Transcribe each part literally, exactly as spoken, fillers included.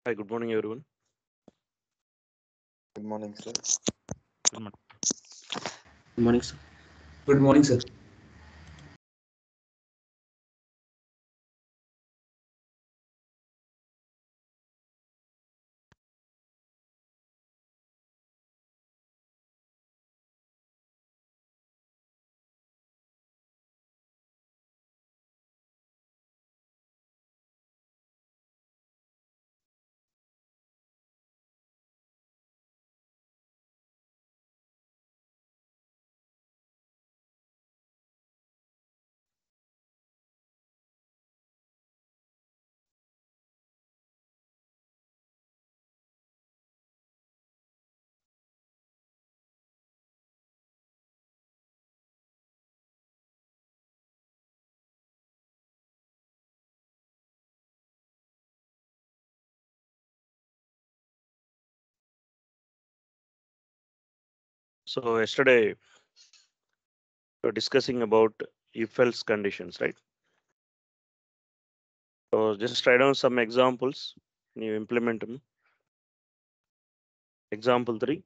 Hi, good morning, everyone. Good morning, sir. Good morning. Good morning, sir. Good morning, sir. So yesterday we were discussing about if-else conditions, right? So just write down some examples and you implement them. Example three.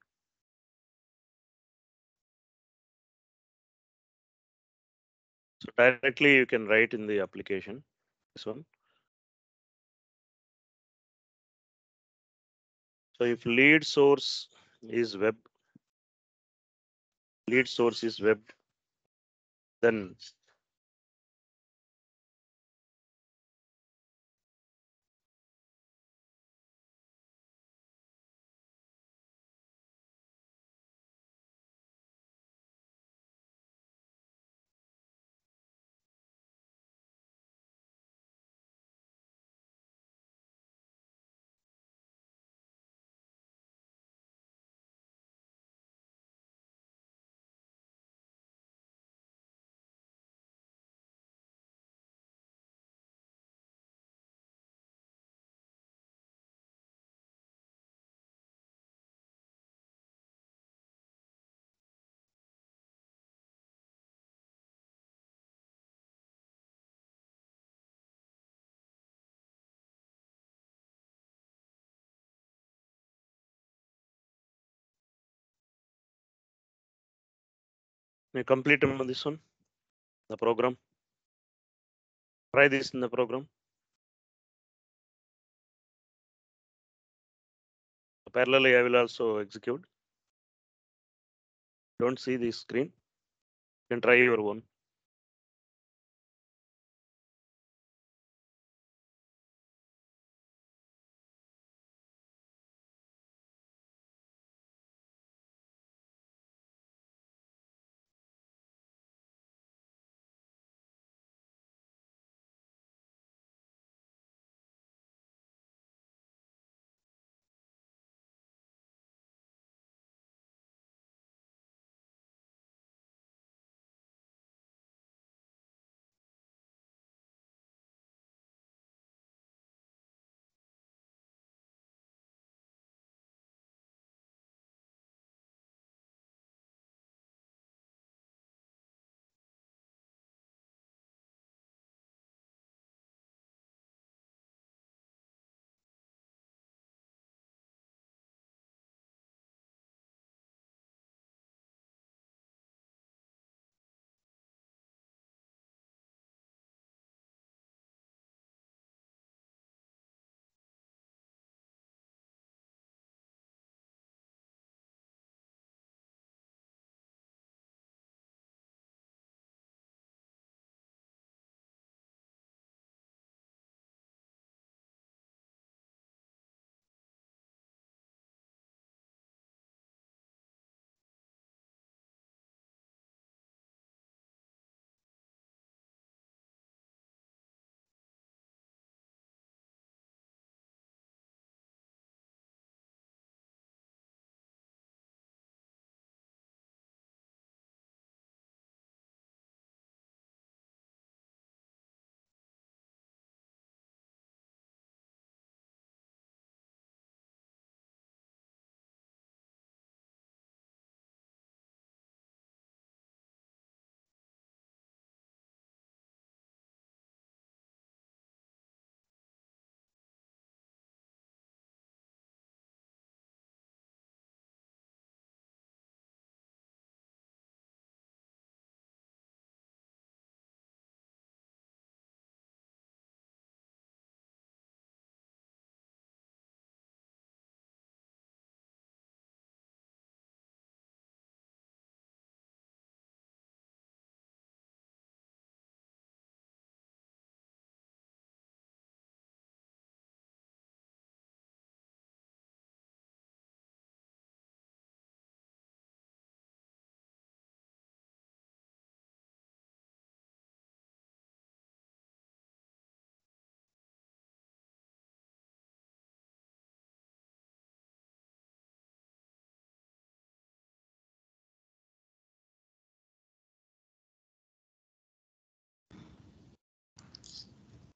So directly you can write in the application. This one. So if lead source is web, lead source is web, then you complete them on this one, the program. Try this in the program. Parallelly, I will also execute. Don't see the screen. You can try your own.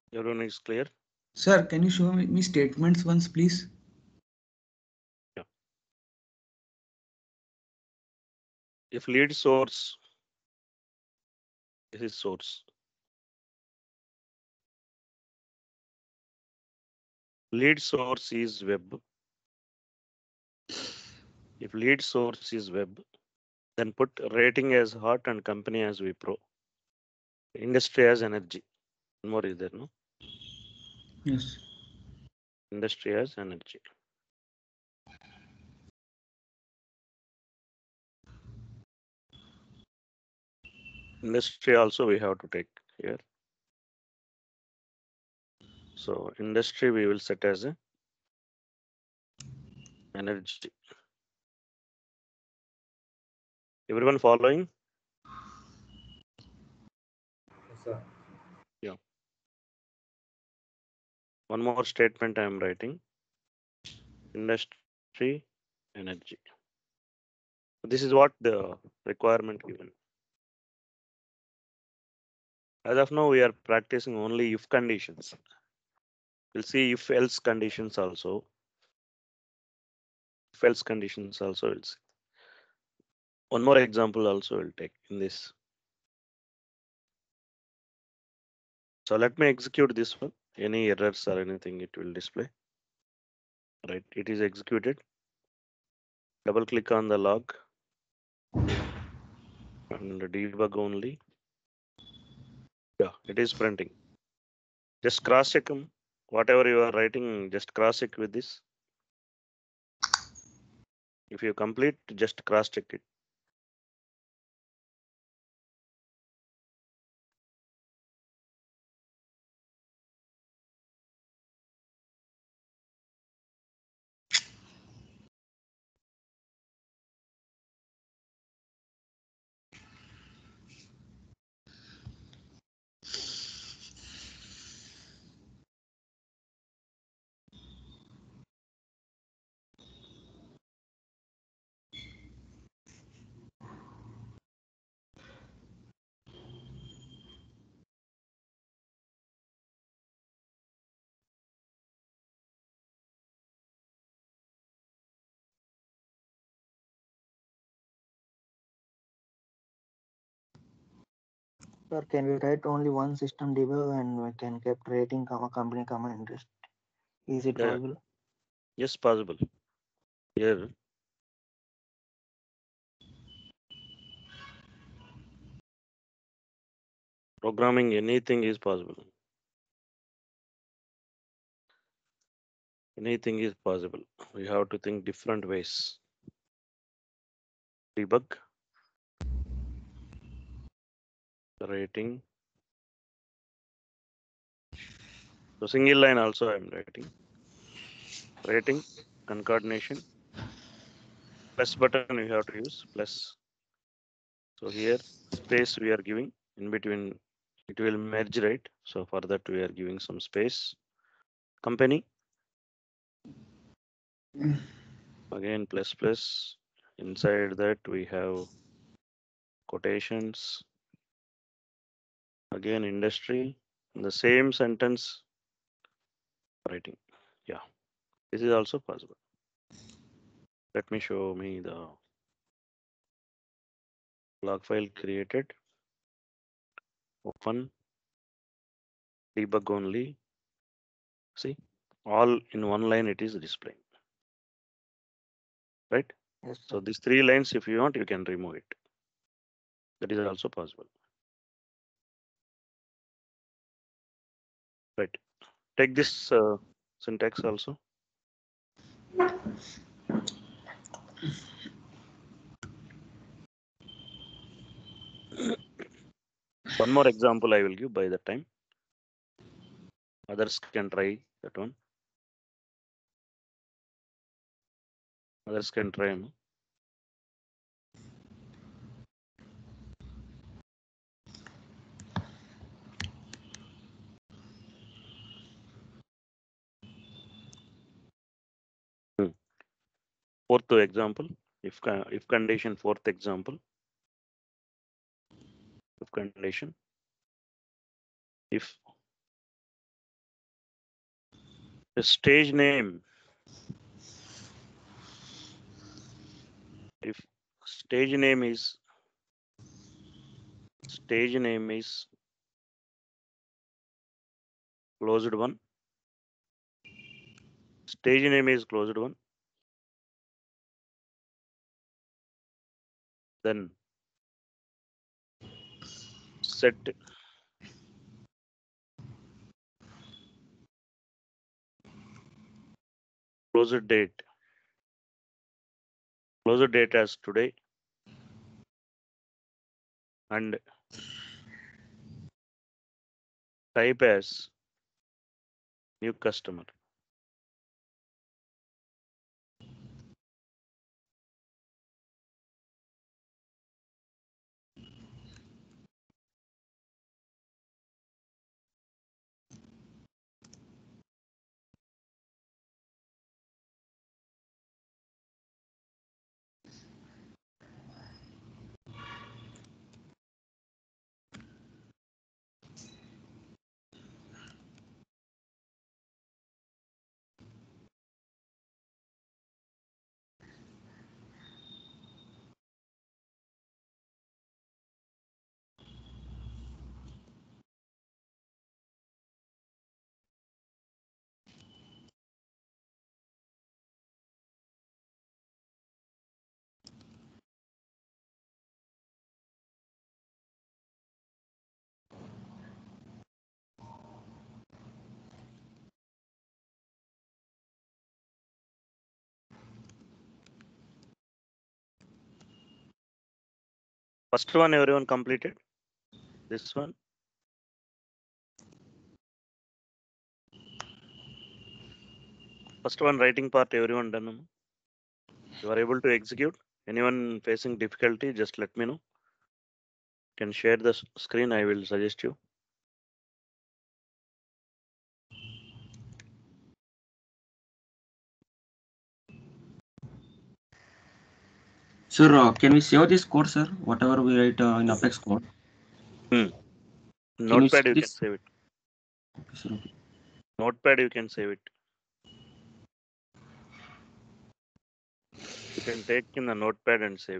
Everyone is clear? Sir, can you show me, me statements once, please? Yeah. If lead source, this is source. Lead source is web. If lead source is web, then put rating as hot and company as Wipro. Industry as energy. One more is there, no? Yes. Industry as energy. Industry also we have to take here. So industry we will set as a energy. Everyone following? Yes, sir. Yeah. One more statement I am writing. Industry, energy. This is what the requirement given. As of now, we are practicing only if conditions. We'll see if else conditions also. If else conditions also we'll see. One more example also we'll take in this. So let me execute this one. Any errors or anything it will display. Right, it is executed. Double click on the log and debug only. Yeah, it is printing. Just cross check them. Whatever you are writing, just cross check with this. If you complete, just cross check it. Sir, can we write only one system debug and we can keep rating, comma, company, comma, interest? Is it Yeah, possible? yes, possible. Here, programming anything is possible. Anything is possible. We have to think different ways. Debug, rating. So single line also I'm writing. Rating, concatenation. Plus button we have to use plus. So here space we are giving in between. It will merge, right? So for that we are giving some space. Company. Again plus plus. Inside that we have quotations. Again industry. In the same sentence writing. Yeah, this is also possible. Let me show me the log file created. Open, debug only. See, all in one line it is displaying. Right? Yes, So sir. these three lines, if you want, you can remove it. That is also possible. Right. Take this uh, syntax also. One more example I will give by the time. Others can try that one. Others can try. No? Hmm. Fourth example, if if condition, fourth example, if condition, if The stage name. If stage name is stage name is closed one. Stage name is closed one. Then set closed date. Closed date as today and type as new customer. First one everyone completed. This one. First one writing part everyone done. You are able to execute. Anyone facing difficulty, just let me know. Can share the screen. I will suggest you. Sir, uh, can we save this code, sir? Whatever we write uh, in Apex code. Hmm. Can you Notepad save you can this? save it. Okay, sir. Okay. Notepad you can save it. You can take in the notepad and save.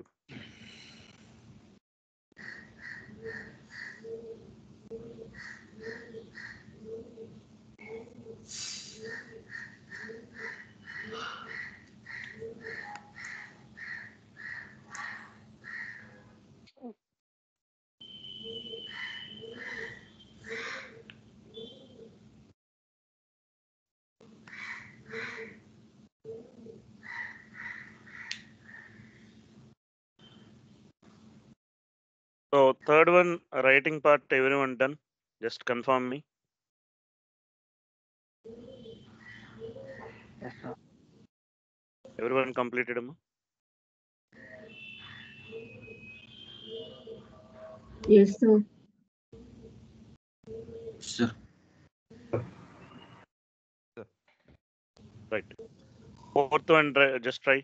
So third one, writing part, everyone done. Just confirm me. Yes, sir. Everyone completed. Amma? Yes, sir. Sir. Right. Fourth one, try- just try.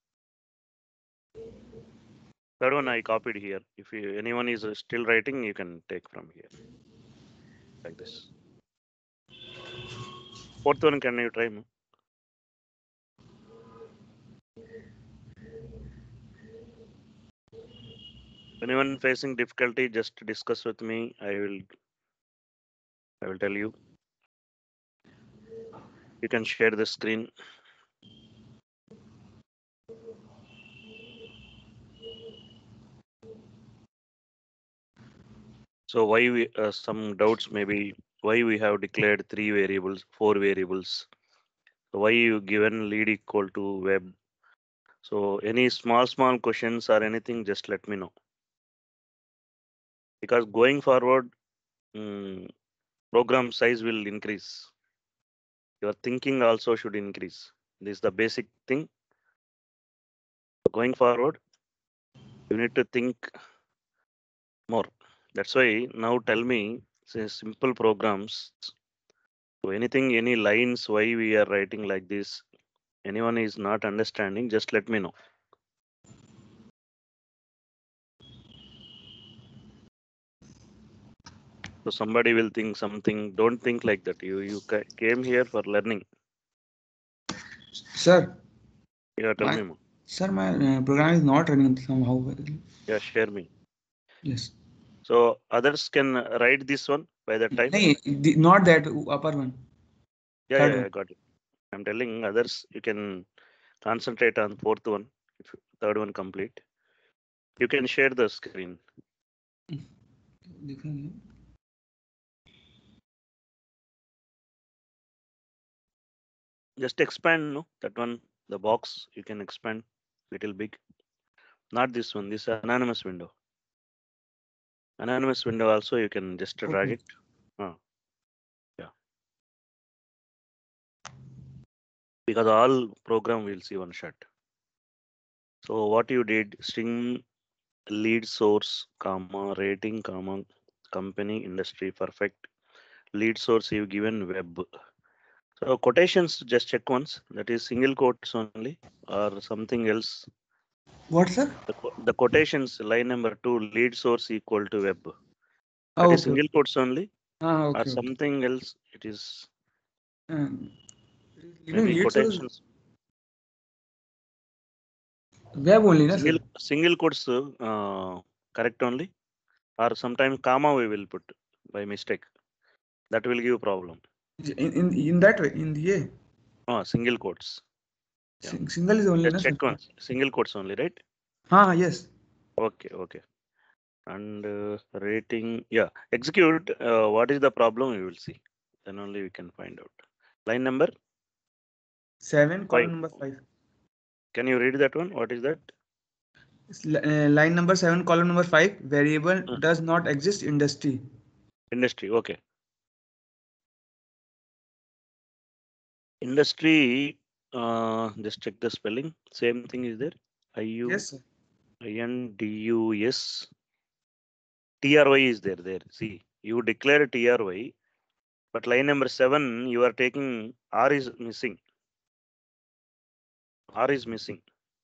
Third one I copied here. If you, anyone is uh, still writing, you can take from here. Like this. Fourth one, can you try? Amma? Anyone facing difficulty, just discuss with me. I will. I will tell you. You can share the screen. So why we uh, some doubts maybe why we have declared three variables, four variables. So why you given lead equal to web. So any small small questions or anything, just let me know. Because going forward, mm, program size will increase. Your thinking also should increase. This is the basic thing. Going forward, you need to think more. That's why now tell me, say simple programs. So anything, any lines, why we are writing like this? Anyone is not understanding, just let me know. So somebody will think something. Don't think like that. You you ca- came here for learning. Sir, Yeah, tell my me more. sir, my uh, program is not running somehow. well. Yeah, share me. Yes. So others can write this one by the time. Nahi, the, not that upper one, Yeah, third yeah, one. I got it. I'm telling others you can concentrate on fourth one. If third one complete, you can share the screen. दिखेंगे. Just expand, no, that one, the box you can expand little big. Not this one. This anonymous window. Anonymous window also you can just drag Okay. it. Uh, yeah, because all program will see one shot. So what you did, string lead source, comma, rating, comma, company, industry, perfect. Lead source you given web. So quotations just check once. That is single quotes only or something else. What, sir? The, qu- the quotations line number two lead source equal to web. That Oh, is okay. single quotes only Ah, or okay, okay. something else. It is Um, leaving maybe lead source quotations. web only, na, Single sir? single quotes uh, correct only or sometimes comma we will put by mistake. That will give problem. In, in, in that way, in the A. Oh, single quotes. Yeah. Sing, single is only, Just na, sir? check once. Single quotes only, right? Ah, yes. Okay, okay. And uh, rating, yeah. Execute. Uh, what is the problem? We will see. Then only we can find out. Line number Seven, column five. number five. Can you read that one? What is that? It's li- uh, line number seven, column number five. Variable Uh, does not exist industry. industry. Okay. Industry. Uh, just check the spelling. Same thing is there. I U Yes, sir. I N D U S T R Y is there. There. See, you declare T R Y, but line number seven you are taking R is missing. R is missing.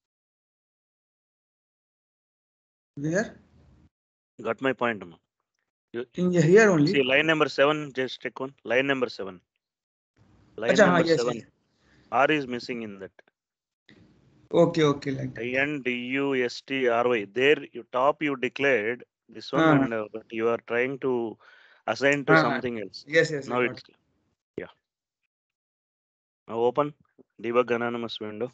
Where? Got my point, no? You In here see only. line number seven. Just check one. Line number seven. Line Acha, हाँ, number yes, yes. seven. R is missing in that. Okay, okay, like I that. N D U S T R Y. There you top you declared this one Ah, and uh, but you are trying to assign to ah, something else. yes, yes, I Now got it's it. yeah. Now open debug anonymous window.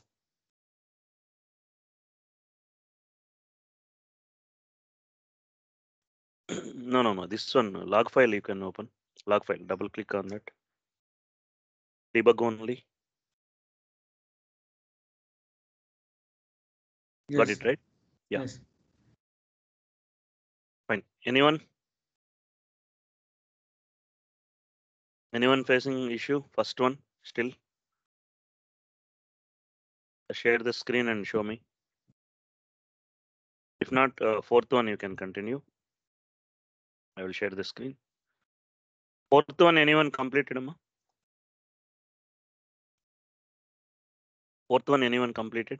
No, no, no. This one log file you can open. Log file. Double click on that. Debug only. Got Yes, it right? Yeah. yes. Fine. Anyone? Anyone facing issue? First one still. Share the screen and show me. If not, uh, fourth one you can continue. I will share the screen. Fourth one, anyone completed? Amma? Fourth one, anyone completed?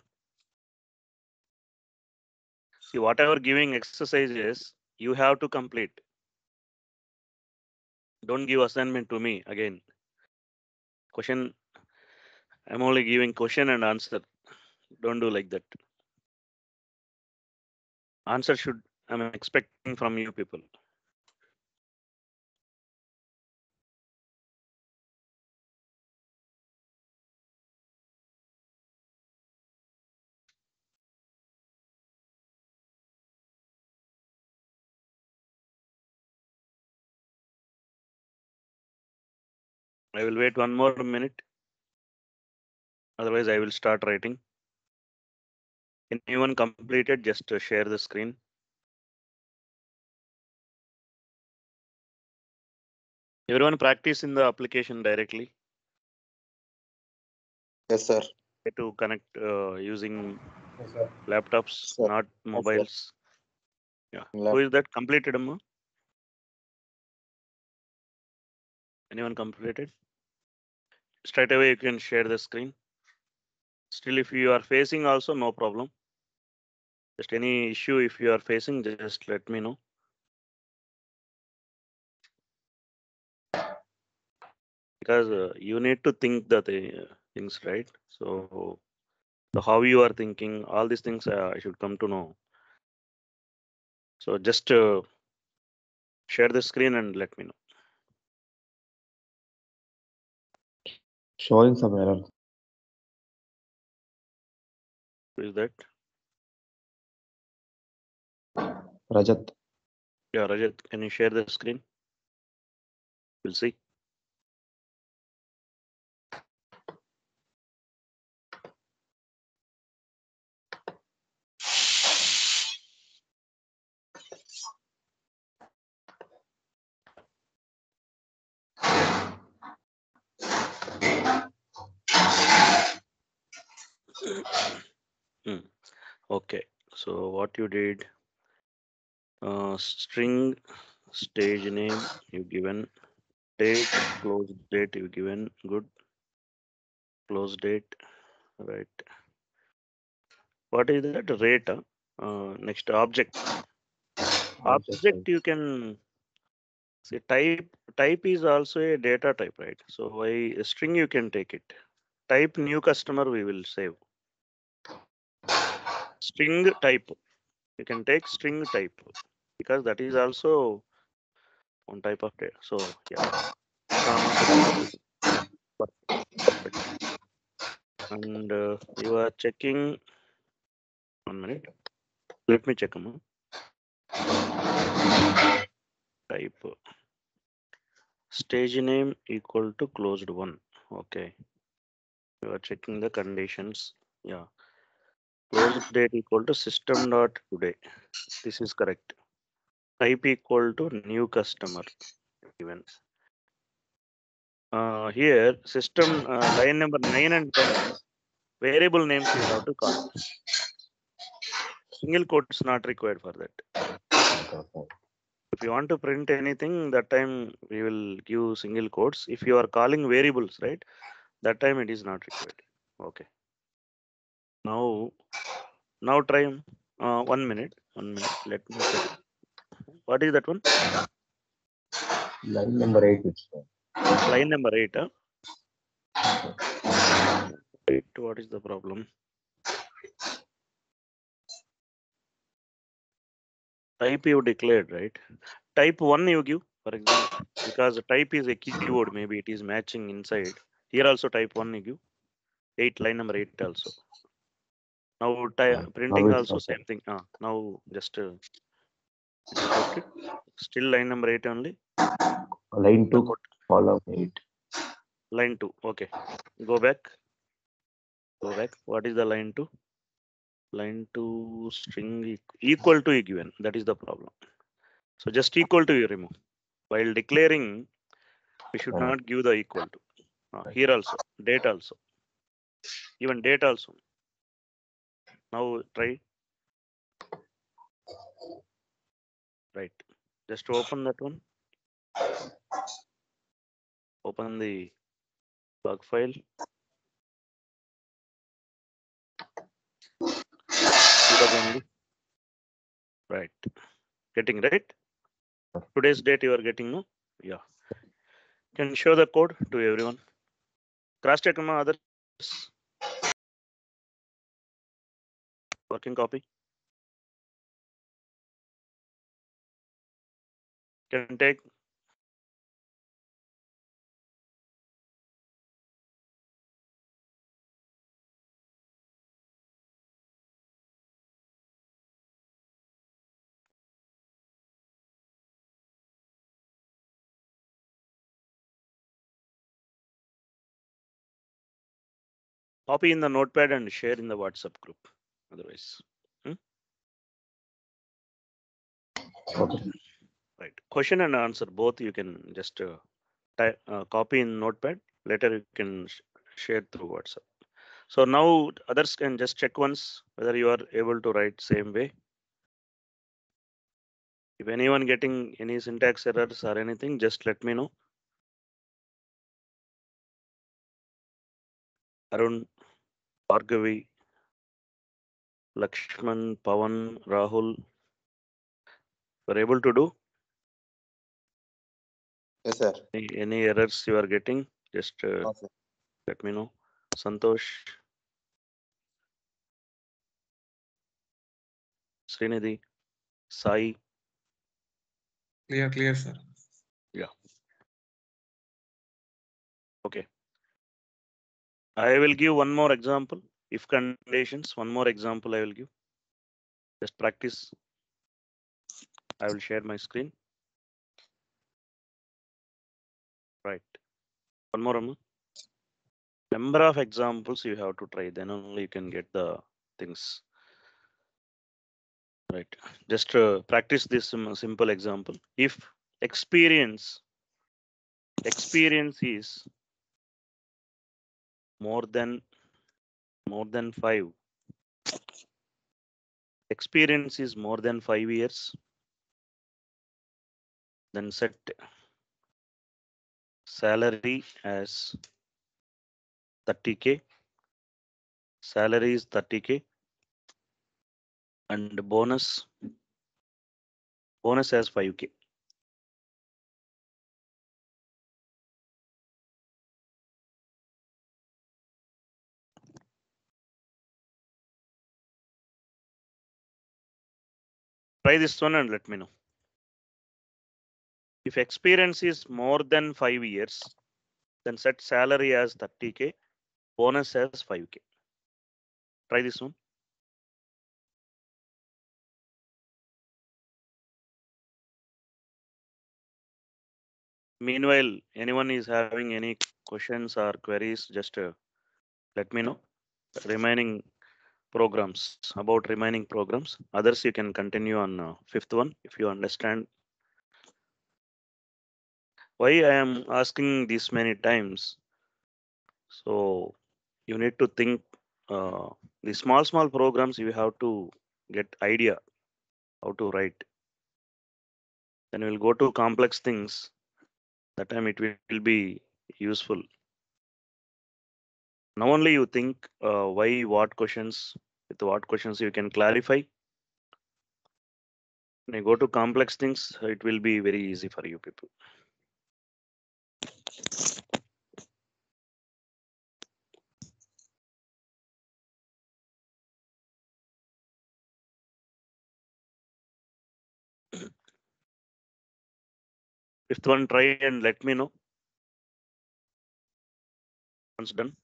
See, whatever giving exercises, you have to complete. Don't give assignment to me again. Question, I'm only giving question and answer. Don't do like that. Answer should, I'm expecting from you people. I will wait one more minute. Otherwise, I will start writing. Anyone completed, just uh, share the screen. Everyone practice in the application directly. Yes, sir. Try to connect uh, using Yes, sir. laptops, Sir. not Yes, sir. mobiles. Yeah. Lap- Who is that completed, Amma? Anyone completed? Straight away you can share the screen. Still, if you are facing also, no problem. Just any issue if you are facing, just let me know. Because uh, you need to think that uh, things, right? So, so how you are thinking, all these things uh, I should come to know. So just uh, share the screen and let me know. Showing some error. Who is that? Rajat. Yeah, Rajat, can you share the screen? We'll see. Hmm. Okay, so what you did, uh, string stage name you given, date, close date you given, good, close date, right. What is that rate? Uh, uh, next object. Object you can see type. Type is also a data type, right? So a string you can take it. Type new customer we will save. String type. You can take string type because that is also one type of data. So yeah, comma separated. Perfect. And uh, you are checking. One minute. Let me check. Um, type stage name equal to closed one. Okay. You are checking the conditions. Yeah. Closed date equal to system dot today. This is correct. Type equal to new customer given. Uh, here system uh, line number nine and ten variable names you have to call. Single quotes not required for that. If you want to print anything, that time we will give single quotes. If you are calling variables, right, that time it is not required. Okay. Now, now try uh, one minute. One minute. Let me check. What is that one? Line number eight. Which Line number eight. Huh? Eight. What is the problem? Type you declared, right? Type one you give, for example, because type is a keyword. Maybe it is matching inside. Here also type one you give. Eight, line number eight also. Now ty- printing it's also okay. same thing. Ah, now just uh, inspect it. Still line number eight only. Line The two, code. column eight. Line two. Okay. Go back. Go back. What is the line two? Line two string e- equal to given. That is the problem. So just equal to you remove. While declaring, we should Uh, not give the equal to. Uh, here also, date also. Even date also. Now try. Right. Just open that one. Open the bug file. Debug only. Right. Getting right. Today's date you are getting, no? Yeah. Can show the code to everyone. Cross check my others. Working copy. Can take. Copy in the notepad and share in the WhatsApp group. Otherwise. Hmm? Okay. Right. Question and answer both you can just uh, type, uh, copy in notepad. Later you can sh- share through WhatsApp. So now others can just check once whether you are able to write same way. If anyone getting any syntax errors or anything, just let me know. Arun, Bhargavi, Lakshman, Pavan, Rahul, were able to do Yes, sir. any, any errors you are getting, just uh, No, sir. let me know. Santosh, Srinidhi, Sai. Clear, clear, sir. Yeah. Okay. I will give one more example. If conditions, one more example I will give. Just practice. I will share my screen. Right. One more, one more. Number of examples you have to try, then only you can get the things. Right. Just uh, practice this sim- simple example. If experience, experience is more than more than five. Experience is more than five years. Then set salary as thirty K. Salary is thirty K. And bonus, bonus as five K. Try this one and let me know. If experience is more than five years, then set salary as thirty K, bonus as five K. Try this one. Meanwhile, anyone is having any questions or queries, just uh, let me know. Remaining programs, about remaining programs. Others you can continue on uh, fifth one if you understand. Why I am asking this many times? So you need to think uh, the small small programs you have to get idea how to write. Then we'll go to complex things. That time it will be useful. Now only you think uh, why, what questions, with what questions you can clarify. When you go to complex things, it will be very easy for you people. Fifth one, try and let me know once done.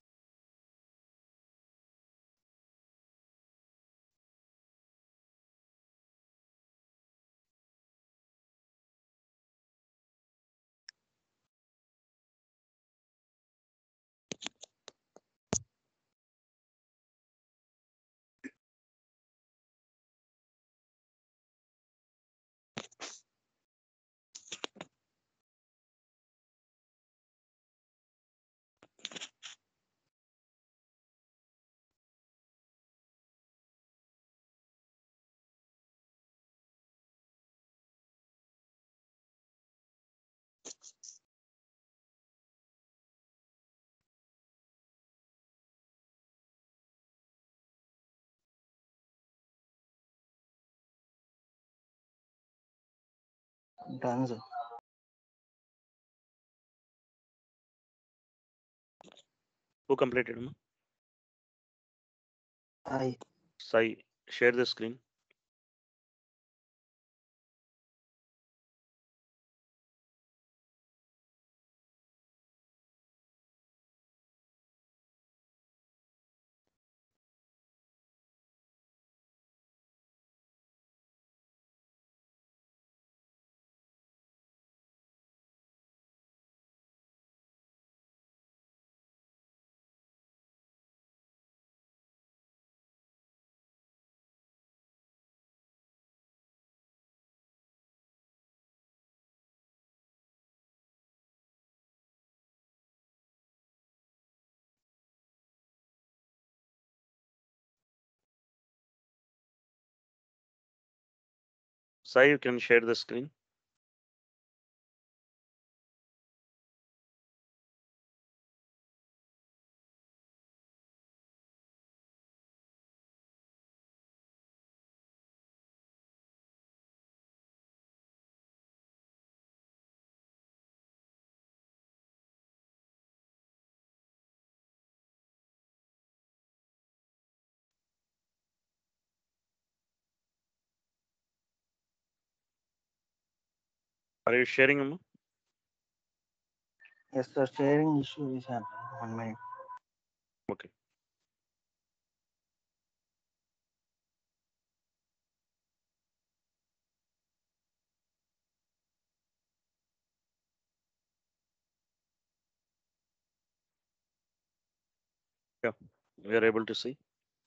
Done, sir. Who completed? Ma? I Sai, share the screen. Sai, you can share the screen. Are you sharing, Amma? Yes, sir. Sharing issue is happening. One minute. Okay. Yeah, we are able to see.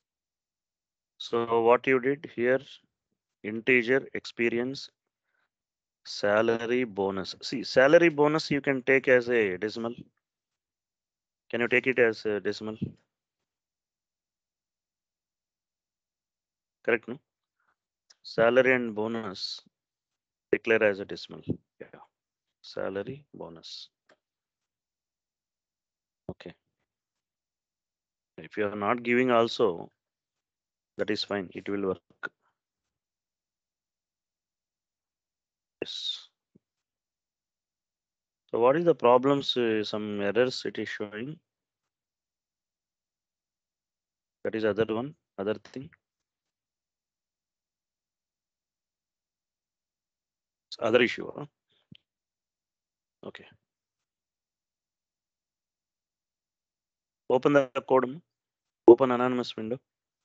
So what you did here, integer, experience, salary, bonus. See, salary bonus you can take as a decimal. Can you take it as a decimal? Correct, no? Salary and bonus declare as a decimal. Yeah. Salary, bonus. Okay. If you are not giving also, that is fine. It will work. Yes. So what is the problems? Uh, some errors it is showing. That is other one, other thing. It's other issue. Huh? Okay. Open the code. Open anonymous window.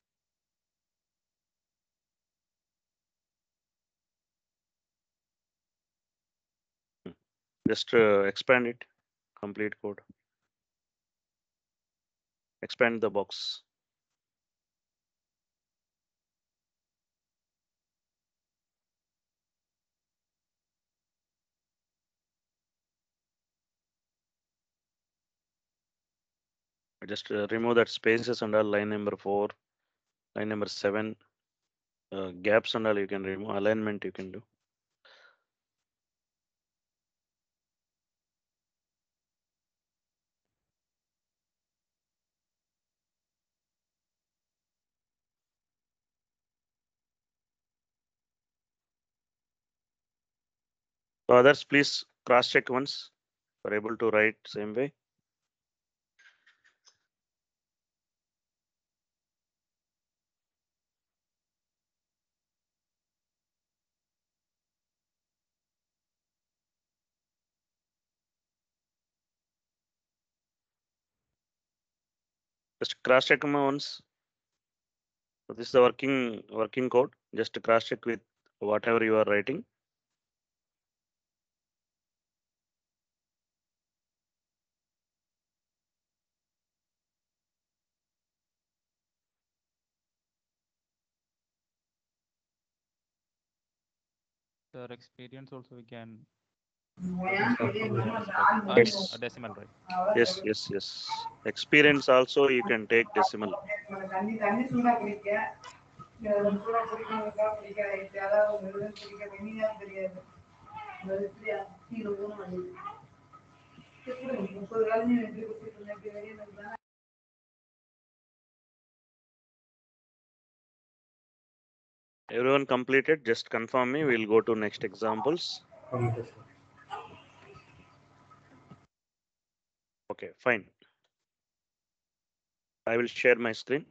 Just uh, expand it. Complete code. Expand the box. Just uh, remove that spaces under line number four, line number seven, uh, gaps and all you can remove. Alignment you can do. So others, please cross check once. We're able to write same way. Just cross check once. So this is the working working code. Just cross check with whatever you are writing. Sir, experience also we can add Yes. a decimal, right? Yes, yes, yes. Experience also you can take decimal. Everyone completed, just confirm me. We'll go to next examples. Okay, fine. I will share my screen.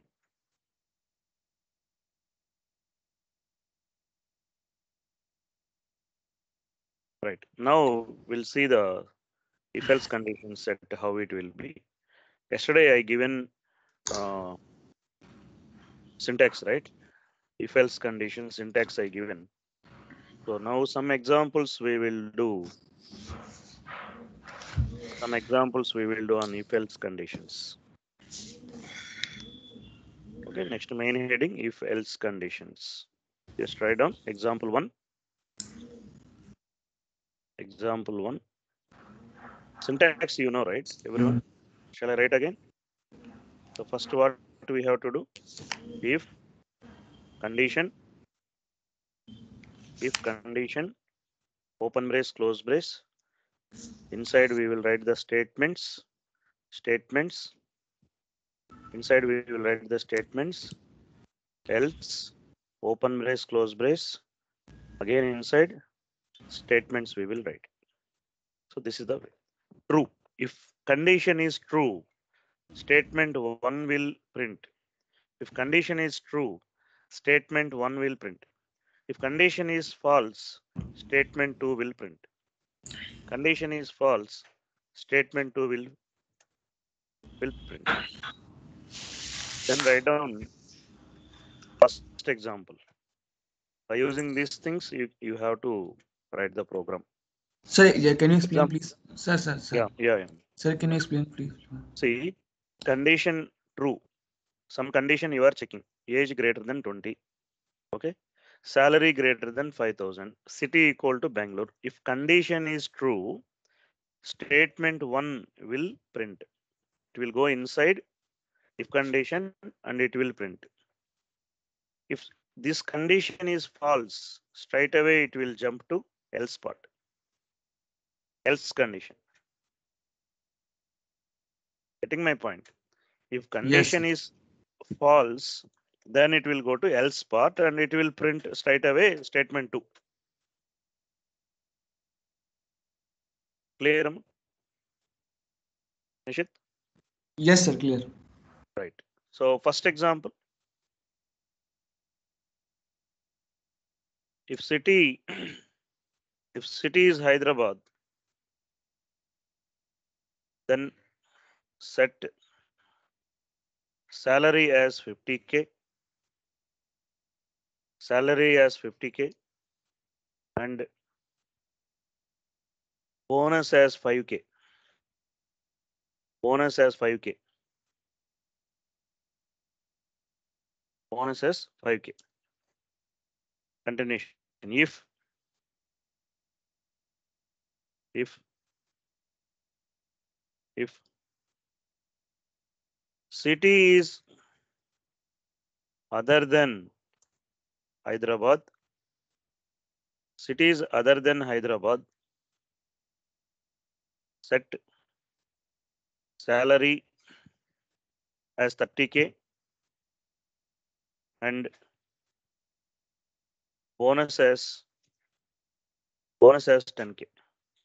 Right. Now we'll see the if else condition set, how it will be. Yesterday I given uh, syntax, right? If else condition syntax I given. So now some examples we will do. Some examples we will do on if else conditions. Okay, next main heading, if else conditions. Just write down example one. Example one. Syntax you know, right? Everyone. Shall I write again? So first what we have to do? If condition, if condition, open brace, close brace. Inside we will write the statements, statements. Inside we will write the statements. Else, open brace, close brace. Again inside statements we will write. So this is the way. True. If condition is true, statement one will print. If condition is true, statement one will print. If condition is false, statement two will print. Condition is false. Statement two will will print. Then write down first example. By using these things, you, you have to write the program. Sir, yeah, can you explain, Example. please? Sir, sir, sir. Yeah, yeah, yeah. Sir, can you explain, please? See, condition true. Some condition you are checking. Age greater than twenty. Okay. Salary greater than five thousand. City equal to Bangalore. If condition is true, statement one will print. It will go inside if condition and it will print. If this condition is false, straight away it will jump to else part. Else condition. Getting my point? If Yes, condition sir. is false, then it will go to else part and it will print straight away statement two. Clear? Am? Nishit? Yes, sir, clear. Right. So first example, if city if city is Hyderabad, then set salary as fifty K, salary as fifty K and bonus as five K. Bonus as five K. Bonus as five K. Continuation. If if if city is other than Hyderabad, cities other than Hyderabad, set salary as thirty K and bonus as bonus as ten K.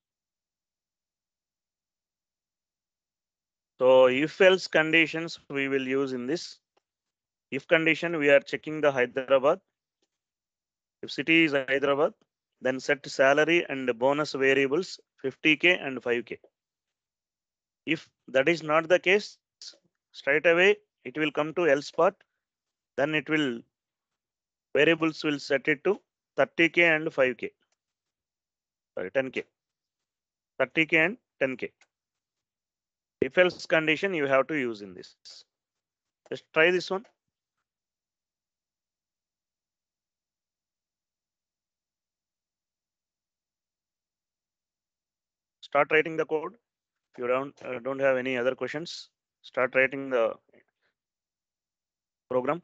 So if else conditions we will use in this. If condition we are checking the Hyderabad. If city is Hyderabad, then set salary and bonus variables fifty K and five K. If that is not the case, straight away it will come to else part. Then it will variables will set it to thirty K and five K. Sorry, ten K. thirty K and ten K. If else condition you have to use in this. Just try this one. Start writing the code. If you don't uh, don't have any other questions, start writing the program.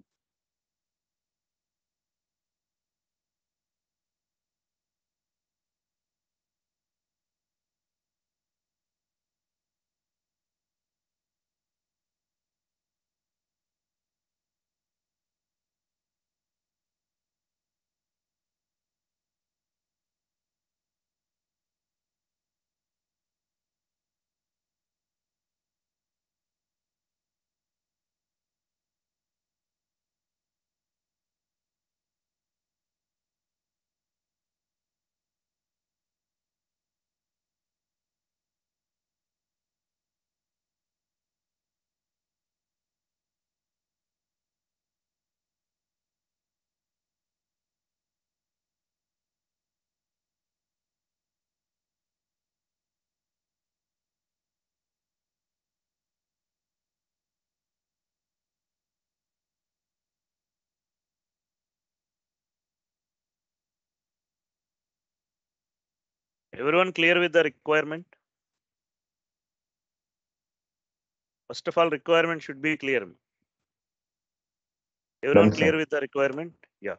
Everyone clear with the requirement? First of all, requirement should be clear. Everyone Done, clear sir. with the requirement? Yeah.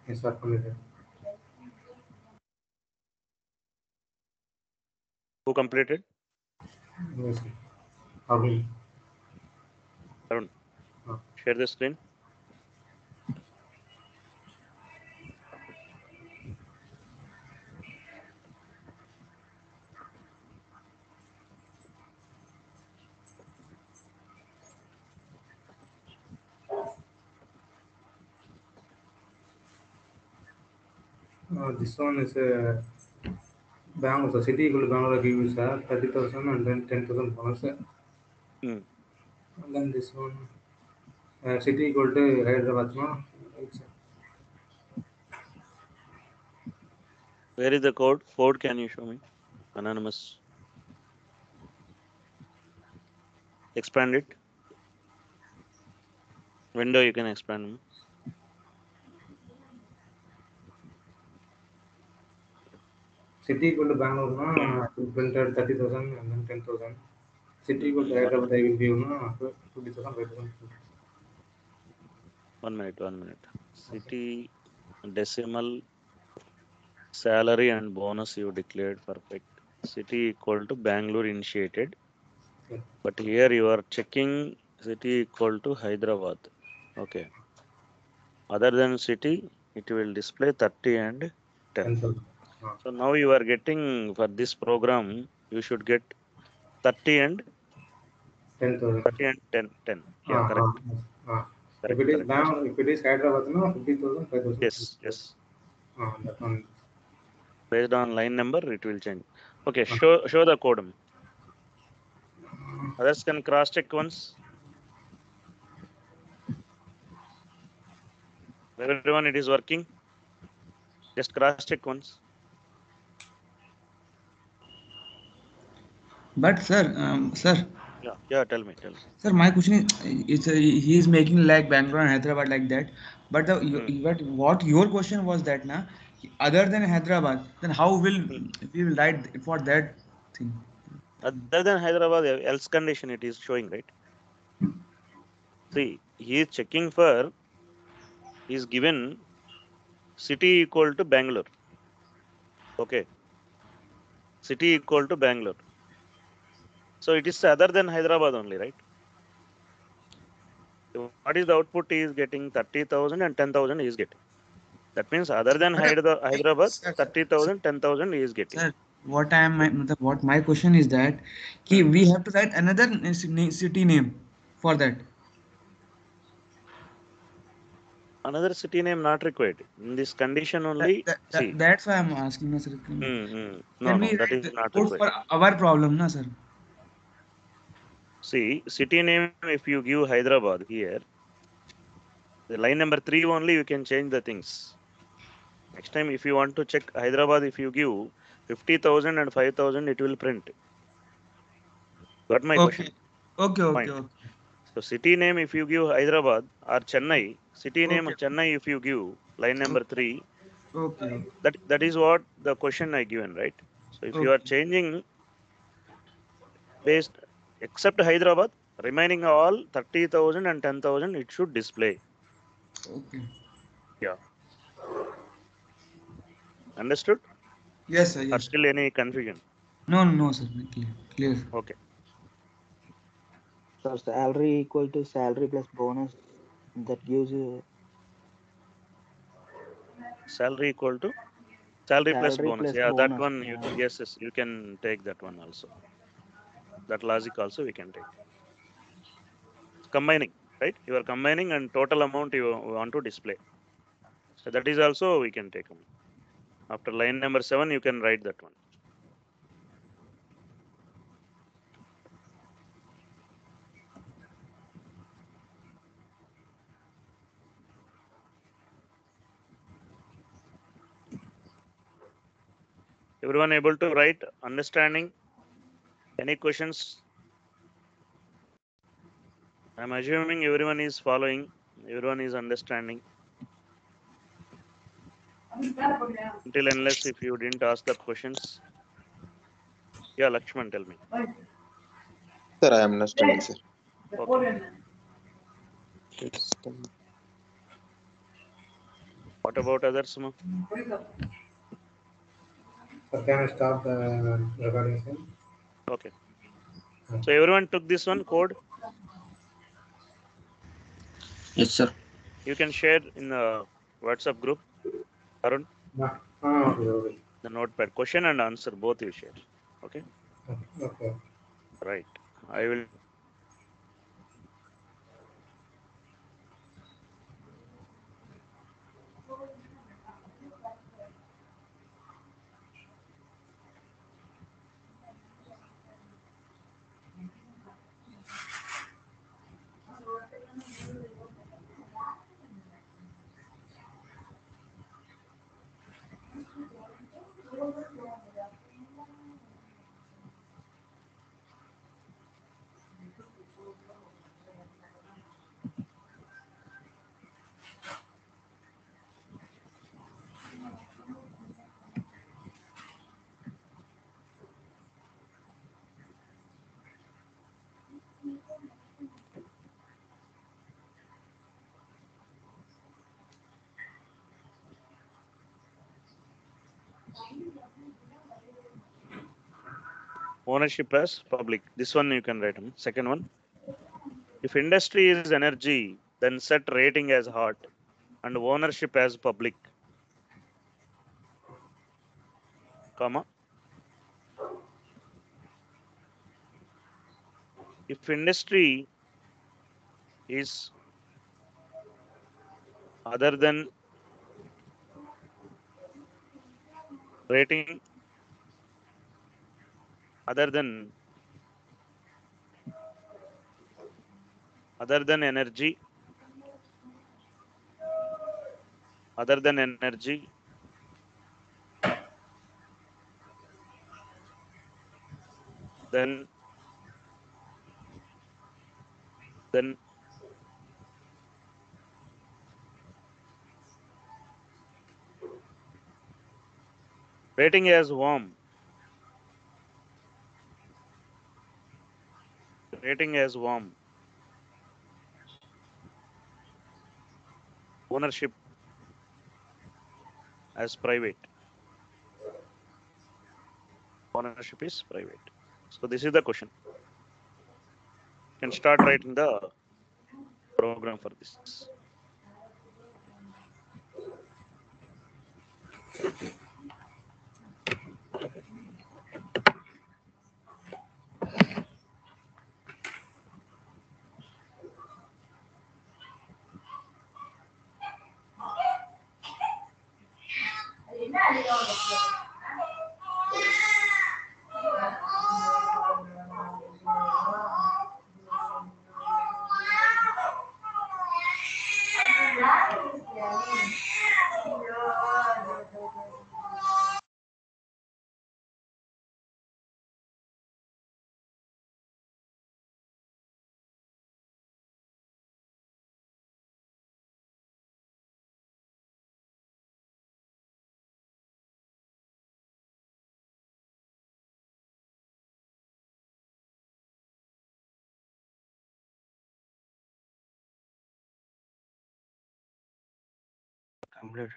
Yes, sir. Completed. Who completed? Yes, sir. Arun. Arun. Uh, Share the screen. uh, this one is a Bangalore. So city equal to Bangalore gives sir thirty thousand and then ten thousand bonus. Sir. Hmm. And then this one uh, city equal to Hyderabad. No? It's, Where is the code? Code can you show me? Anonymous. Expand it. Window you can expand. city equal to Bangalore. No? I will print out thirty thousand and then ten thousand. City equal to Mm, one Hyderabad. minute. I will give no twenty thousand, five thousand. One minute. One minute. City decimal salary and bonus you declared perfect. City equal to Bangalore initiated. Yeah. But here you are checking city equal to Hyderabad. Okay. Other than city, it will display thirty and ten. ten thousand. Uh, So now you are getting for this program, you should get thirty and ten thousand. thirty and ten. ten. Yeah, Uh, uh, correct. uh. If Correct, it is correct. Bangalore, if it is Hyderabad, no fifty thousand, five thousand. Yes, yes. Uh, that one. Based on line number, it will change. Okay, show show the code. Others can cross check once. Everyone, it is working. Just cross check once. But sir, um, sir, Yeah, yeah. Tell me, tell me. sir, my question is, it's uh, he is making like Bangalore and Hyderabad like that. But the you- Hmm. but what your question was that na, other than Hyderabad, then how will Hmm. we will write for that thing? Other than Hyderabad, else condition it is showing, right? See, he is checking for, he is given city equal to Bangalore. Okay, city equal to Bangalore. So it is other than Hyderabad only, right? So what is the output he is getting? thirty thousand and ten thousand he is getting. That means other than But, uh, Hyder- okay, Hyderabad, sir, sir, thirty sir, thousand, ten thousand he is getting. sir, what I am my, matlab, what my question is that ki Hmm. we have to write another n- ci- city name for that. Another city name not required. In this condition That, only, that, that see. that's why I'm asking, na, sir. Can Hmm, hmm. No, can we no, that write is the not code required. for our problem, na, sir? See, city name, if you give Hyderabad here, the line number three only you can change the things. Next time, if you want to check Hyderabad, if you give fifty thousand and five thousand, it will print. Got my Okay, question? okay, okay, Point. okay, So, city name, if you give Hyderabad or Chennai, city name okay, Chennai, if you give line number okay, three, okay, okay, that that is what the question I given, right? So, if you are okay, changing based except Hyderabad, remaining all thirty thousand and ten thousand, it should display. okay. Yeah. Understood? Yes, sir. Or Yes. still any confusion? No, no, no, sir. Clear, clear. Okay. So salary equal to salary plus bonus that gives you Salary equal to salary plus salary bonus. plus Yeah, that bonus. one. You, Yeah. yes, yes, you can take that one also. That logic also we can take. Combining, right? You are combining and total amount you want to display. So that is also we can take. After line number seven, you can write that one. Everyone able to write? Understanding? Any questions? I'm assuming everyone is following. Everyone is understanding. Until unless if you didn't ask the questions. Yeah, Lakshman, tell me. Sir, I am understanding, sir. Okay. It's, um, What about others? Ma? Sir, can I stop the recording soon? Okay. So everyone took this one code. Yes, sir. You can share in the WhatsApp group. Arun, No. Ah, okay, okay. the notepad. Question and answer both you share. Okay. Okay. Right. I will. Ownership as public. This one you can write. Second one. If industry is energy, then set rating as hot and ownership as public. Comma. If industry is other than rating, other than other than energy, other than energy, then then rating as warm, rating as warm, ownership as private. Ownership is private. So this is the question. You can start writing the program for this. Completed.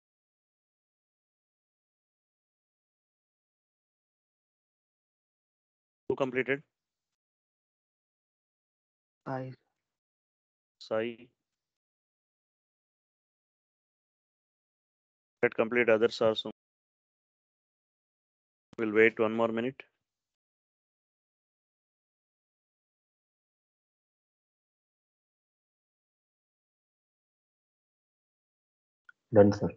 Who completed? I Sai. Let complete others also. We'll wait one more minute. Done, sir.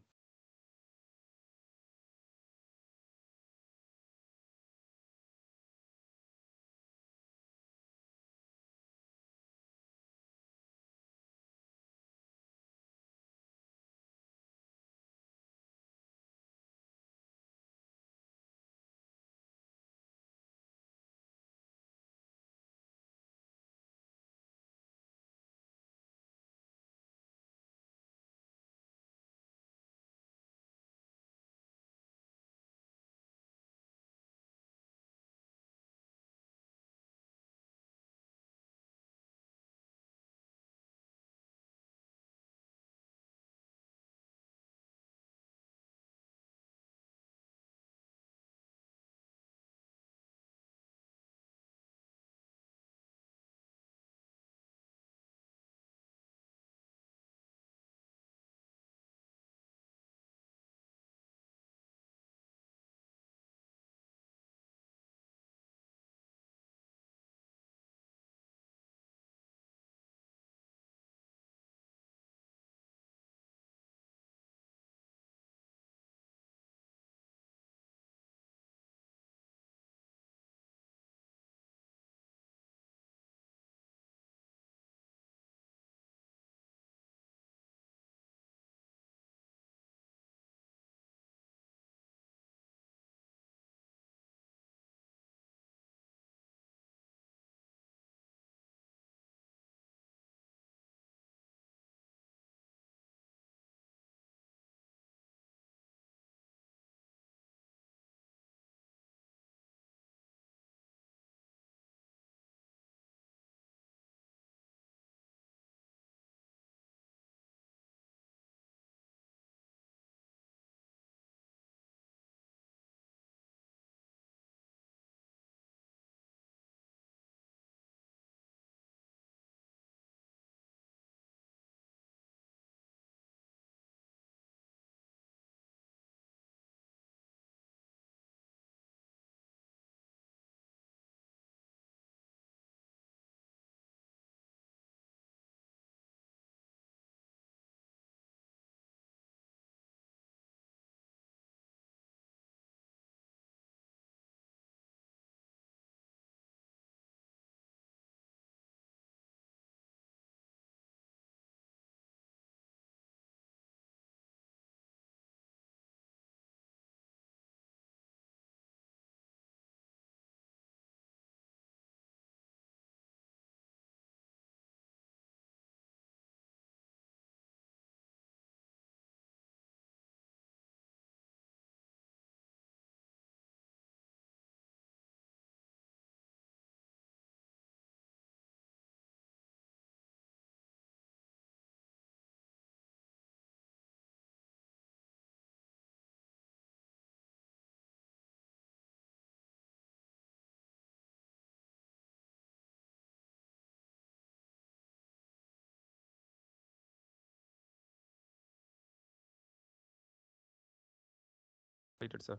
Completed, sir.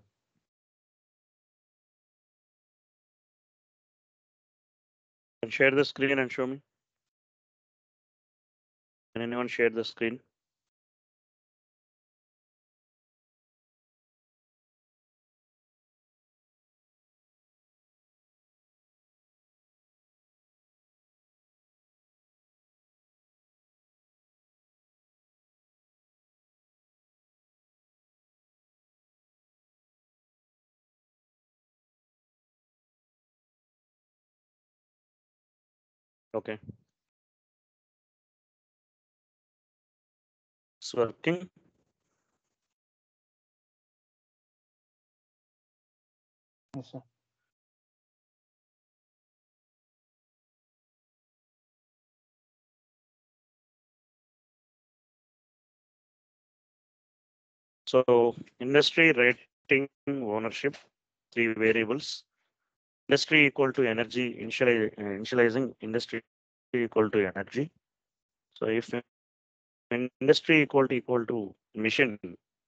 Can share the screen and show me. Can anyone share the screen? Okay. It's working. Yes, sir. So industry rating ownership, three variables. Industry equal to energy, initiali- uh, initializing industry equal to energy. So if industry equal to equal to mission,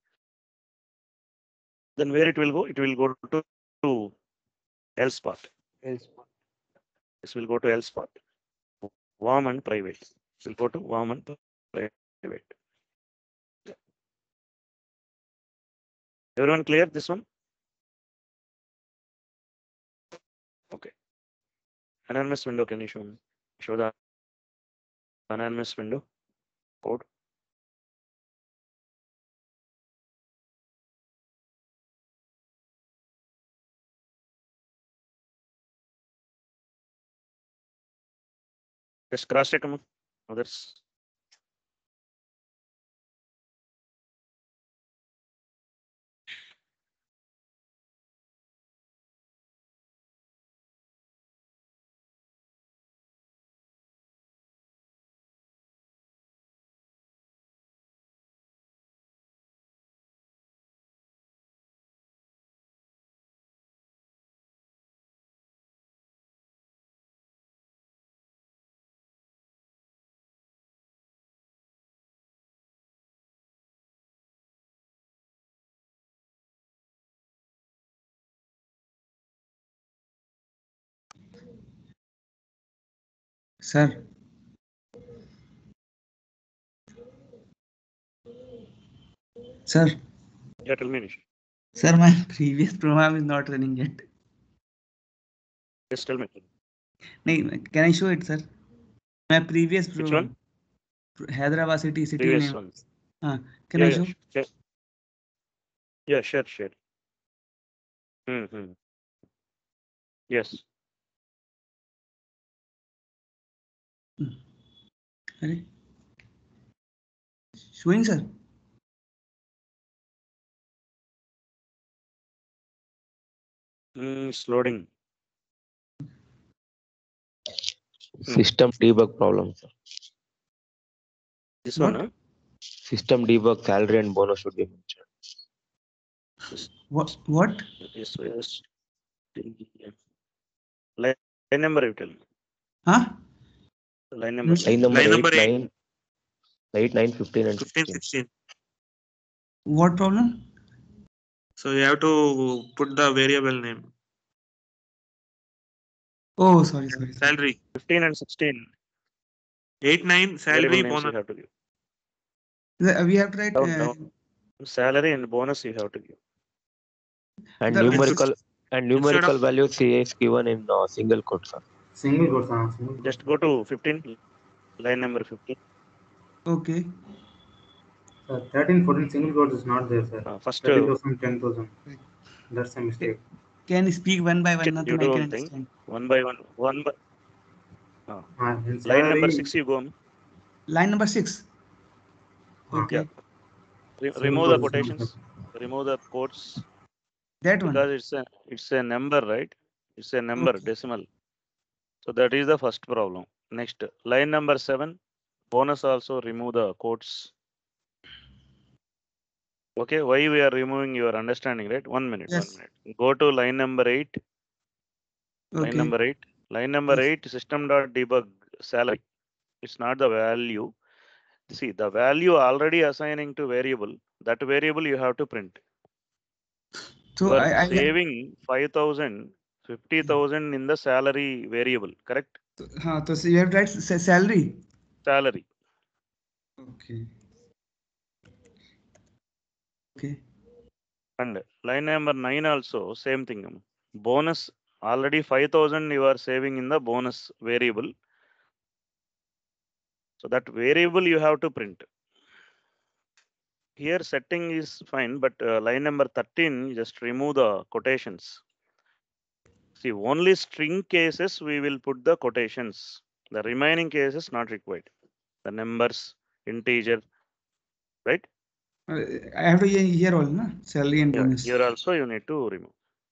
then where it will go? It will go to, to else part. Else. This will go to else part. Warm and private. This will go to warm and private. Everyone clear this one? Okay. Anonymous window, can you show me? Show the anonymous window code. Just cross check them. Others. Sir. Sir. Yeah, tell me, Nish. Sir, my previous program is not running yet. Just tell me. No, can I show it, sir? My previous Which program. one? Hyderabad city city Previous name. one. Uh, can Yeah, I yeah, show? share. Yeah, share, share. Mm-hmm. Yes. Are showing, sir? Mm, it's loading. System debug problem, sir. This What? one, huh? System debug salary and bonus should be mentioned. This, What? What? yes, yes. Line, line number, you tell me. Huh? Line number. Hmm? Line number Line eight, number eight. nine, eight, nine, fifteen, and fifteen, sixteen. sixteen. What problem? So you have to put the variable name. Oh, sorry, sorry, sorry. Salary. fifteen and sixteen. eight, nine, salary, Variable names bonus. you have to give. The- We have to write Down, uh, down. Salary and bonus you have to give. And the numerical and numerical of- values C is given in uh, single quote, sir. Single quotes, ah, single quotes. Just go to fifteen. Line number fifteen. okay. Sir, thirteen, fourteen single quotes is not there, sir. Uh, first, thirty uh, thousand, ten thousand. That's a mistake. Can you speak one by one? you Nothing do I can one thing. understand. One by one. One by. Uh, Ah, in line number salary, six, you go on. Line number six. ah, Okay. Re- single remove the quotes is not there. quotations. Remove the quotes That one. because it's a it's a number, right? It's a number Okay. decimal. So that is the first problem. Next, line number seven. Bonus also remove the quotes. Okay, why we are removing your understanding, right? One minute, Yes. one minute. Go to line number eight. Line Okay. number eight. Line number Yes. eight, system dot debug salary. It's not the value. See, the value already assigning to variable. That variable you have to print. So You are I, I saving five thousand, fifty thousand in the salary variable, correct? हाँ तो you have to write sa- salary. Salary. Okay. Okay. And line number nine also, same thing. um, Bonus, already five thousand you are saving in the bonus variable. So that variable you have to print. Here setting is fine, but uh, line number thirteen, just remove the quotations. See, only string cases we will put the quotations. The remaining cases not required. The numbers, integer, right? Uh, I have to hear here all, na? Salary and Yeah, bonus. here also you need to remove.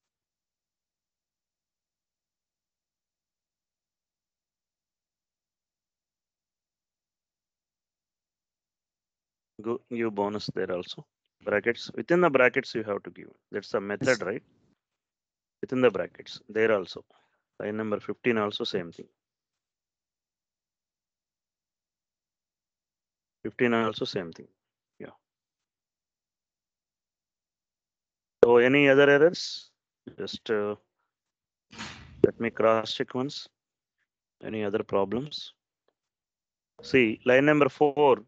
Go give bonus there also. Brackets, within the brackets you have to give. That's a method, right? Within the brackets, there also. Line number fifteen also same thing. fifteen also same thing. Yeah. So any other errors? Just uh, let me cross check once. Any other problems? See, line number four.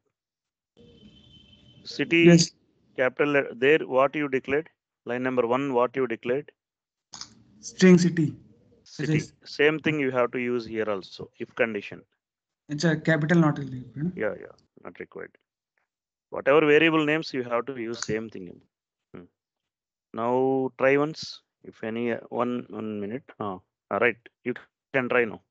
City, Yes. capital le- there. What you declared? Line number one. What you declared? String city. City. It's a, Same thing you have to use here also. If condition. it's a capital, not a letter. Yeah, yeah, not required. Whatever variable names you have to use same thing. Hmm. Now try once. If any uh, one one minute. Oh, all right. You can try now.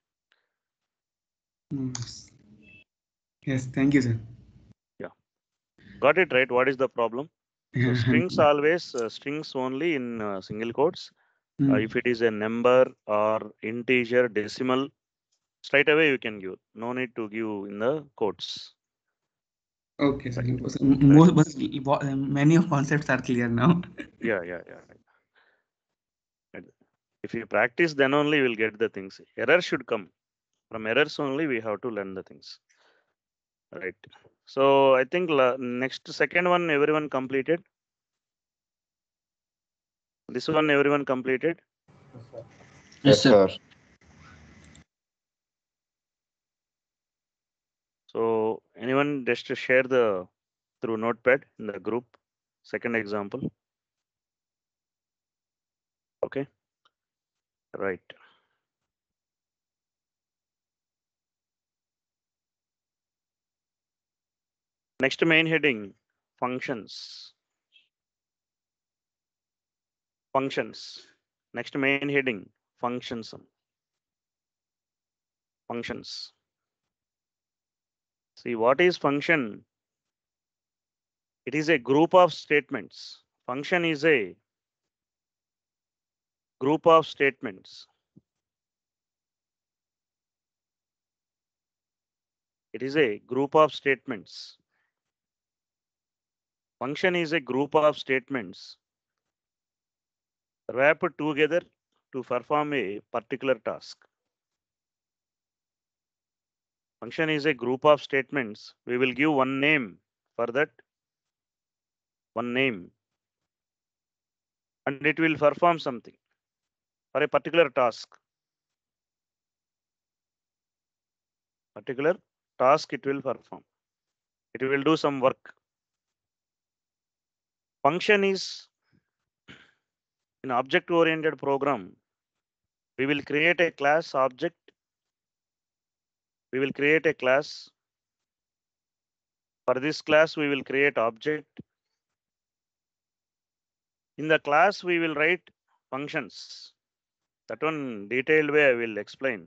Yes. Yes. Thank you, sir. Yeah. Got it right. What is the problem? So Yeah. strings always uh, strings only in uh, single quotes. Uh, Hmm. if it is a number or integer, decimal, straight away you can give. No need to give in the quotes. Okay, sir. Right. So, most, but many of concepts are clear now. Yeah, yeah, yeah. Right. If you practice, then only you will get the things. Error should come. From errors only we have to learn the things. Right. So I think la- next second one everyone completed. This one everyone completed. Yes, sir. So anyone just to share the through notepad in the group second example. Okay. Right. Next main heading, functions. Functions. Next main heading, functions. Functions. See, what is function? It is a group of statements. Function is a group of statements. It is a group of statements. Function is a group of statements wrapped together to perform a particular task. Function is a group of statements. We will give one name for that, one name, and it will perform something for a particular task. Particular task it will perform. It will do some work. Function is an object-oriented program. We will create a class object. We will create a class. For this class, we will create object. In the class, we will write functions. That one detailed way I will explain.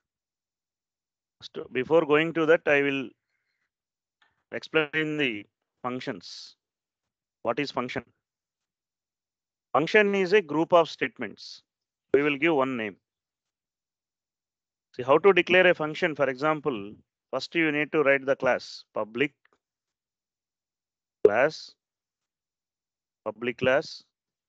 So before going to that, I will explain the functions. What is function? Function is a group of statements. We will give one name. See how to declare a function. For example, first you need to write the class public class, public class,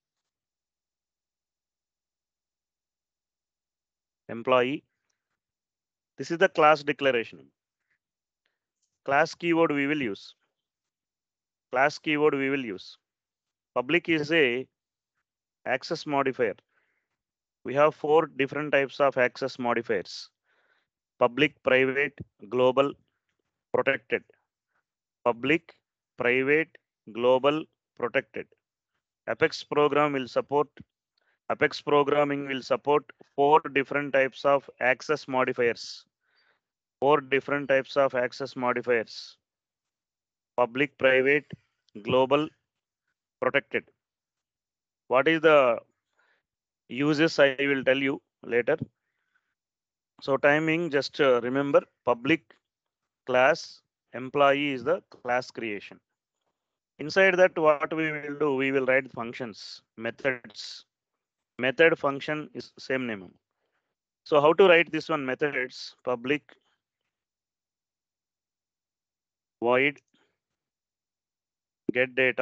employee. This is the class declaration. Class keyword we will use. Class keyword we will use. Public is a Access modifier. We have four different types of access modifiers: public, private, global, protected. Public, private, global, protected. Apex program will support Apex programming will support four different types of access modifiers. Four different types of access modifiers: public, private, global, protected. What is the uses? I will tell you later. So timing, just uh, remember, public class employee is the class creation. Inside that, what we will do, we will write functions, methods. Method function is same name. So how to write this one? Methods, public void get data,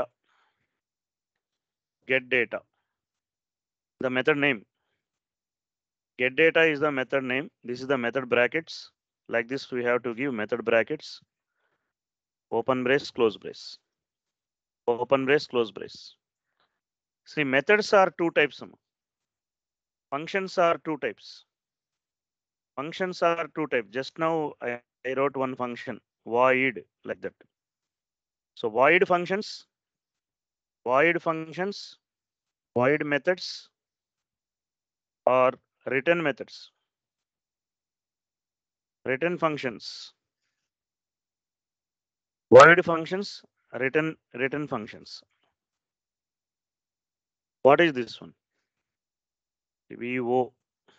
get data. The method name, get data is the method name. This is the method brackets. Like this, we have to give method brackets, open brace, close brace, open brace, close brace. See, methods are two types. Functions are two types. Functions are two types. Just now I, I wrote one function, void, like that. So void functions, void functions, void methods, or return methods. Return functions, void functions, return return functions. What is this one? V O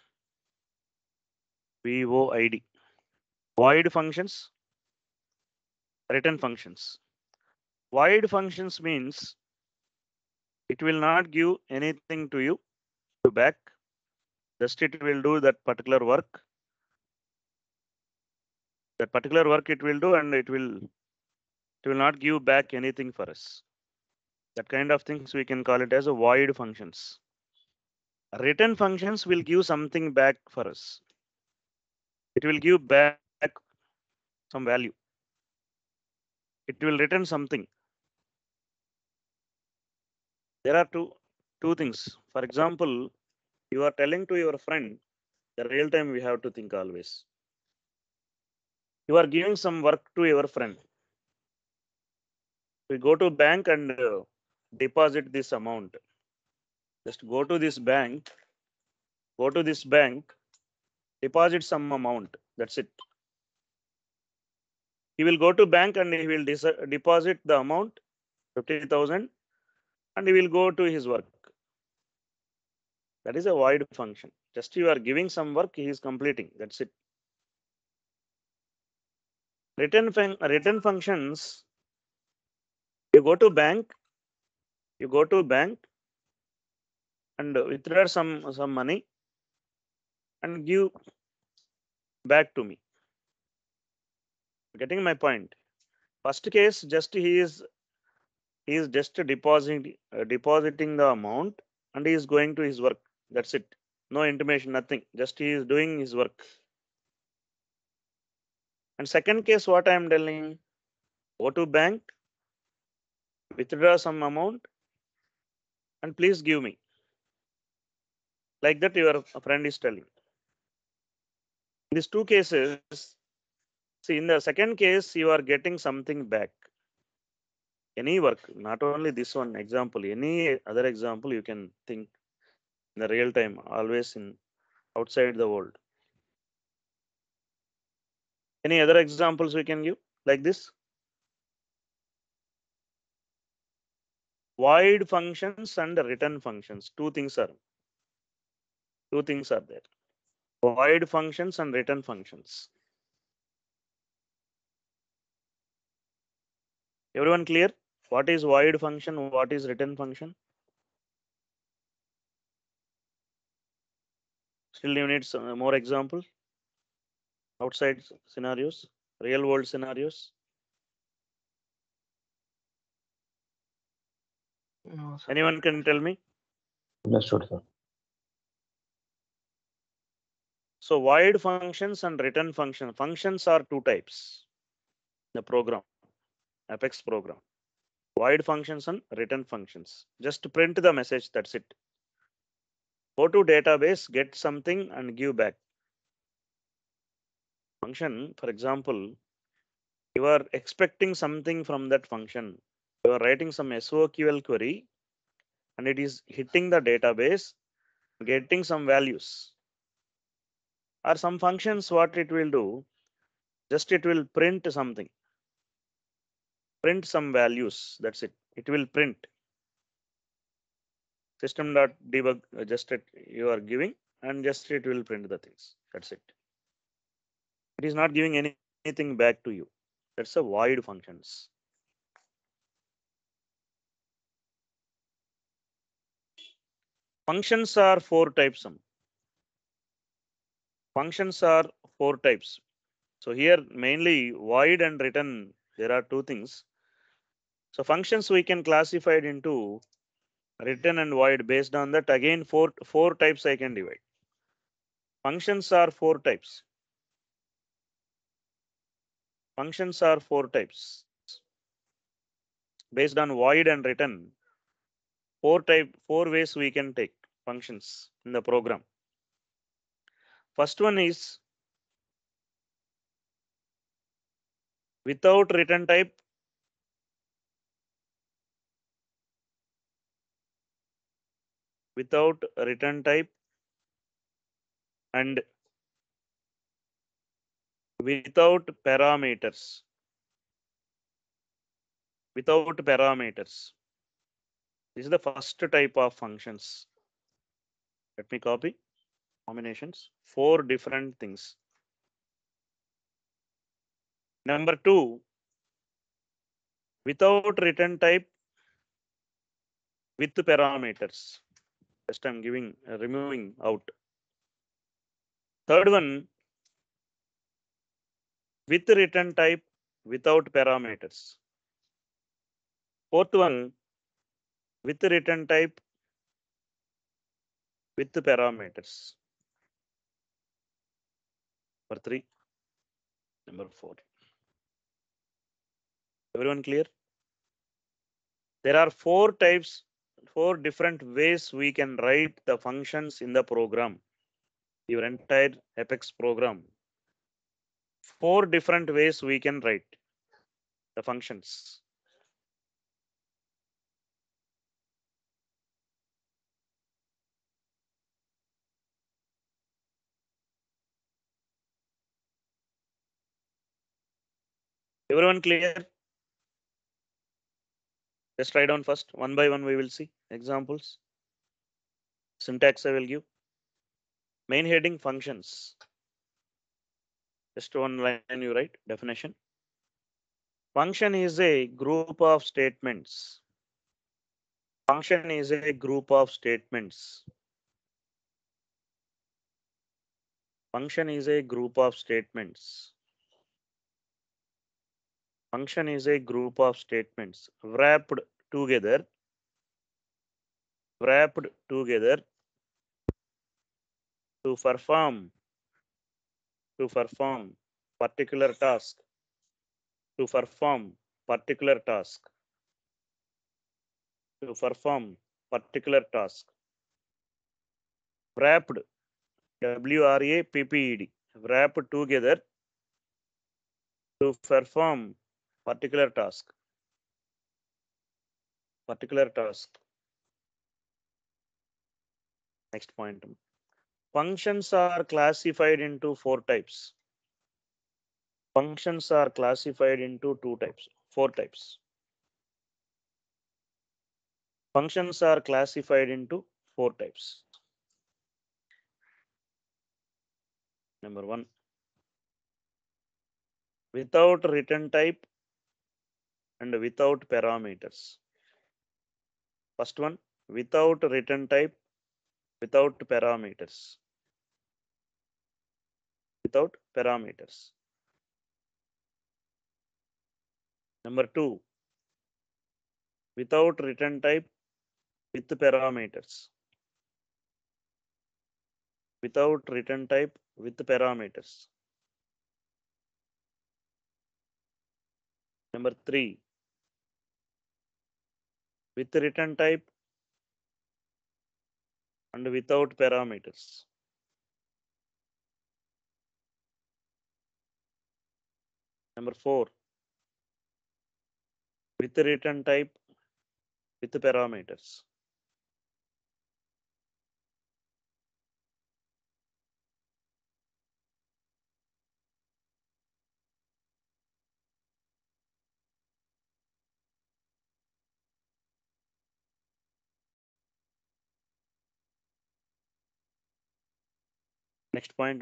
V O I D. Void functions, return functions. Void functions means it will not give anything to you to back. Just it will do that particular work. That particular work it will do, and it will it will not give back anything for us. That kind of things we can call it as a void functions. Return functions will give something back for us. It will give back some value. It will return something. There are two two things. For example, you are telling to your friend, the real time we have to think always. You are giving some work to your friend. We go to bank and uh, deposit this amount. Just go to this bank, go to this bank, deposit some amount. That's it. He will go to bank and he will deposit the amount, fifty thousand, and he will go to his work. That is a void function. Just you are giving some work, he is completing. That's it. Return, fun return functions, you go to bank, you go to bank and withdraw some, some money and give back to me. Getting my point? First case, just he is he is just depositing uh, depositing the amount and he is going to his work. That's it. No intimation, nothing. Just he is doing his work. And second case, what I am telling, go to bank, withdraw some amount, and please give me. Like that, your friend is telling. In these two cases, see, in the second case, you are getting something back. Any work, not only this one example, any other example you can think in the real time, always in outside the world. Any other examples we can give like this? Void functions and return functions. Two things are two things are there. Void functions and return functions. Everyone clear? What is void function? What is return function? Still you need some more examples? Outside scenarios, real world scenarios. No, sir. Anyone can tell me? Understood, sir. So void functions and return function. Functions are two types. The program, Apex program. Void functions and return functions. Just print the message, that's it. Go to database, get something and give back. Function, for example, you are expecting something from that function. You are writing some S O Q L query and it is hitting the database, getting some values. Or some functions, what it will do, just it will print something. Print some values. That's it. It will print. System.debug, uh, just it you are giving and just it will print the things. That's it. It is not giving any, anything back to you. That's a void functions. Functions are four types. Some functions are four types. So here mainly void and return. There are two things. So functions we can classify it into return and void. Based on that, again four four types I can divide. Functions are four types. Functions are four types. Based on void and return, four type four ways we can take functions in the program. First one is without return type, without return type and without parameters. Without parameters. This is the first type of functions. Let me copy combinations. Four different things. Number two, without return type with parameters. Just I'm giving uh, removing out. Third one, with return type without parameters. Fourth one, with return type with parameters. Number three, number four. Everyone clear? There are four types, four different ways we can write the functions in the program. Your entire Apex program. Four different ways we can write the functions. Everyone clear? Let's try down first. One by one we will see examples. Syntax I will give. Main heading functions. Just one line you write. Definition. Function is a group of statements. Function is a group of statements. Function is a group of statements. Function is a group of statements wrapped together, wrapped together to perform, to perform particular task, to perform particular task, to perform particular task. Wrapped, W R A P P E D, wrapped together to perform particular task, particular task. Next point. Functions are classified into four types. Functions are classified into two types, four types. Functions are classified into four types. Number one, without return type and without parameters. First one, without return type, without parameters. Without parameters. Number two, without return type with parameters. Without return type with parameters. Number three, with return type and without parameters. Number four, with return type with parameters. Next point.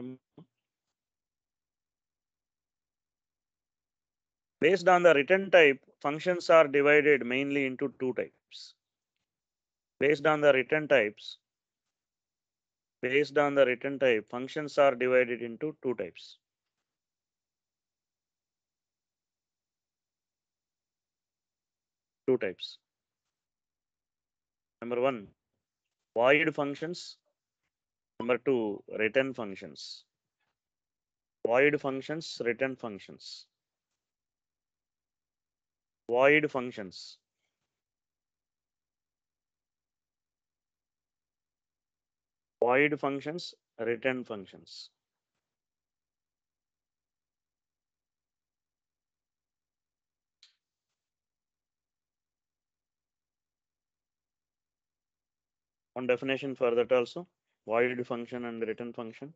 Based on the return type, functions are divided mainly into two types. Based on the return types, based on the return type, functions are divided into two types. Two types. Number one, void functions. Number two, return functions. Void functions, return functions. Void functions. Void functions, return functions. One definition for that also, void function and return function.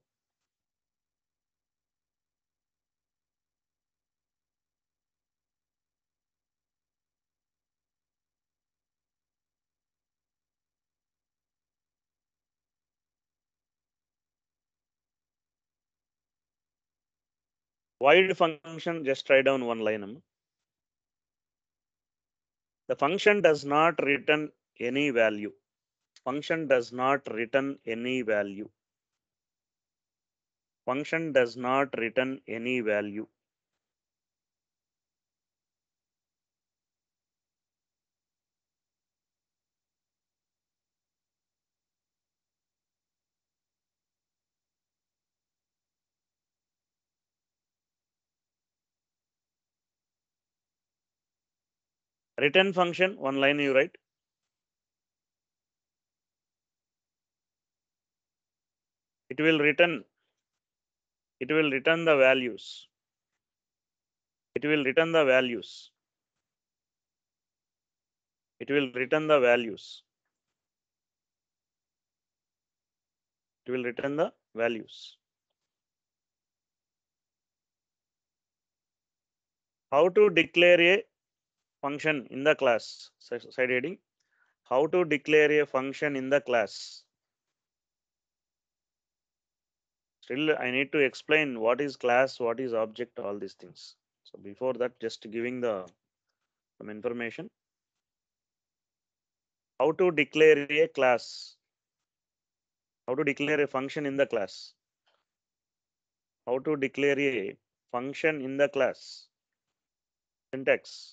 Void function, just write down one line. The function does not return any value. Function does not return any value. Function does not return any value. Return function, one line you write. It will return. It will return the values. It will return the values. It will return the values. It will return the values. How to declare a function in the class? Side heading. How to declare a function in the class? Still, I need to explain what is class, what is object, all these things. So before that, just giving the some information. How to declare a class? How to declare a function in the class? How to declare a function in the class? Syntax.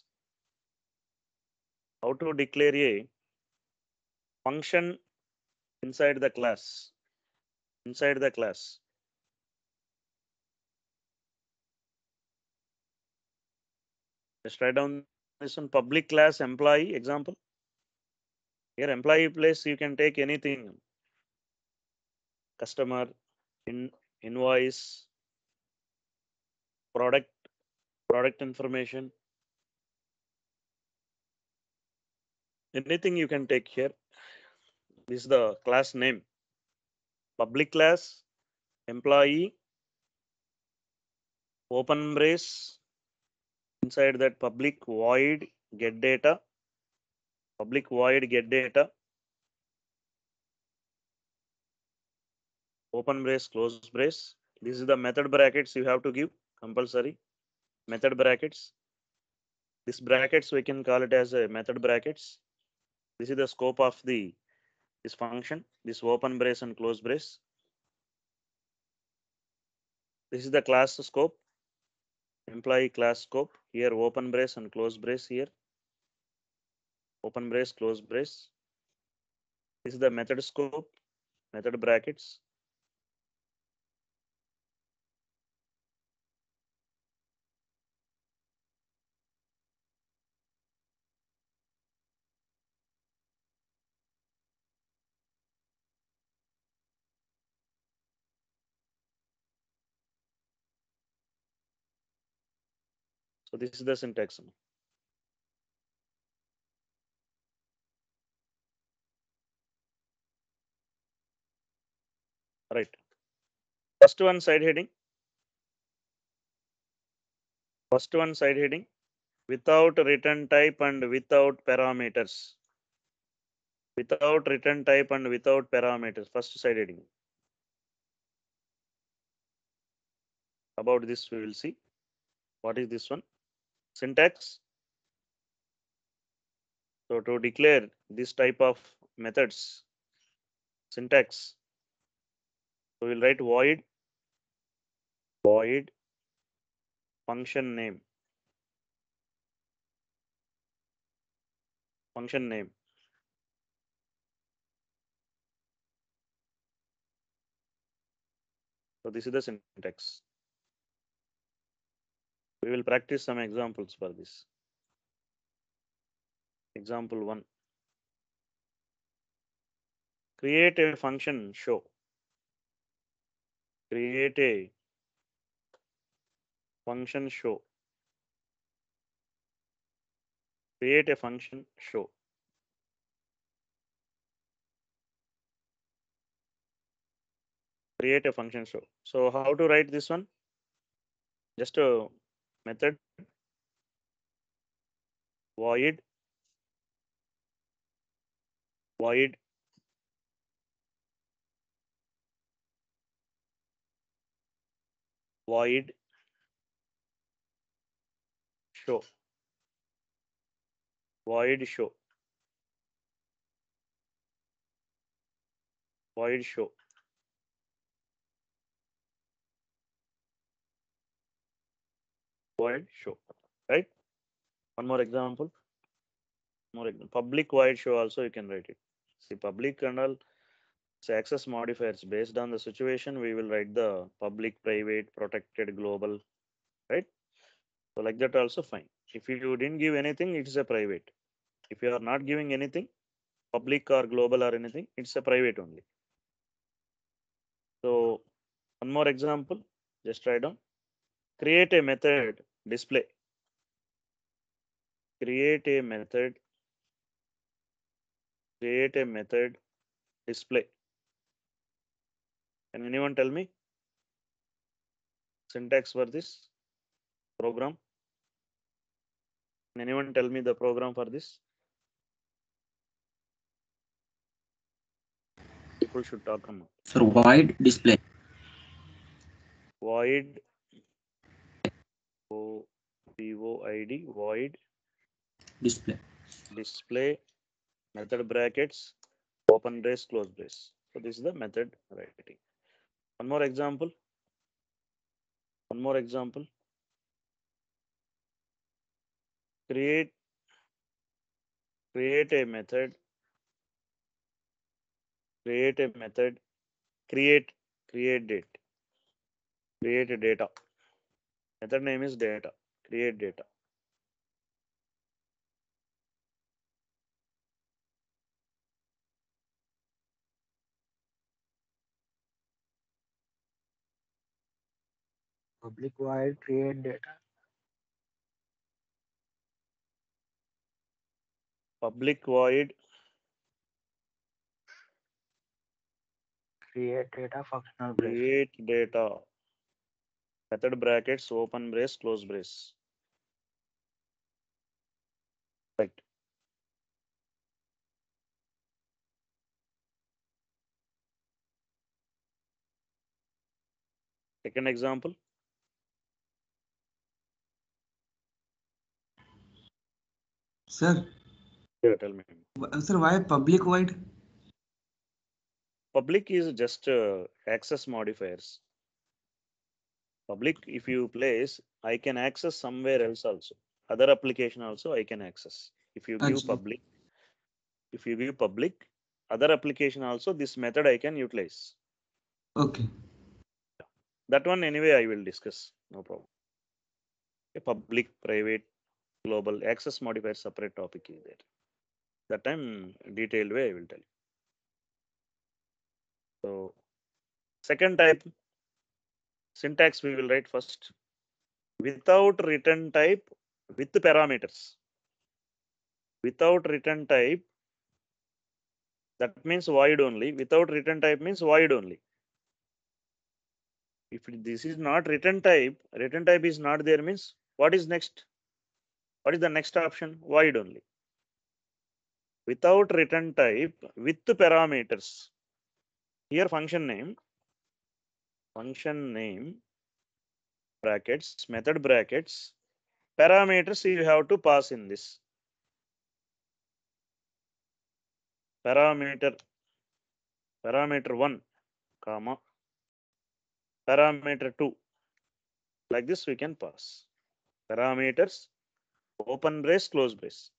How to declare a function inside the class? Inside the class. Just write down this one, public class employee example. Here employee place you can take anything. Customer, in invoice, product, product information. Anything you can take here. This is the class name. Public class, employee, open brace. Inside that public void get data. Public void get data. Open brace, close brace. This is the method brackets you have to give compulsory. Method brackets. This brackets we can call it as a method brackets. This is the scope of the this function. This open brace and close brace. This is the class scope. Employee class scope. Here open brace and close brace here. Open brace, close brace. This is the method scope, method brackets. So this is the syntax. Right. First one side heading. First one side heading without return type and without parameters. Without return type and without parameters. First side heading. About this we will see. What is this one? Syntax. So to declare this type of methods, syntax. So we'll write void, void function name. Function name. So this is the syntax. We will practice some examples for this. Example one. Create a function show. Create a function show. Create a function show. Create a function show. So how to write this one? Just a method void void void show. Void show. Void show. Void show. Right? One more example. More example. Public void show also you can write it. See, public and all so access modifiers based on the situation we will write the public, private, protected, global, right? So like that also fine. If you didn't give anything, it is a private. If you are not giving anything, public or global or anything, it's a private only. So one more example, just write down. Create a method display. Create a method. Create a method display. Can anyone tell me syntax for this program? Can anyone tell me the program for this? People should talk about. Sir, void display. Void O V O I D void Display. display method brackets open brace close brace. So this is the method writing. One more example. One more example. Create create a method. Create a method. Create create date. Create a data. Method name is data. Create data. Public void create data. Public void Create data functional brace. create data. Method brackets open brace close brace. Right. Second example. Sir, Yeah, tell me. w- sir, why public void? Public is just uh, access modifiers. Public, if you place, I can access somewhere else also. Other application also I can access. If you give Achha. public, if you give public, other application also this method I can utilize. Okay. That one anyway I will discuss. No problem. A public, private, global access modifier separate topic is there. That time detailed way I will tell you. So second type syntax we will write first. Without return type with parameters. Without return type, that means void only. Without return type means void only. If this is not return type, return type is not there means what is next? What is the next option? Void only. Without return type with parameters. Here function name, function name, brackets, method brackets, parameters you have to pass in this. Parameter, parameter one, comma, parameter two. Like this we can pass. Parameters, open brace, close brace.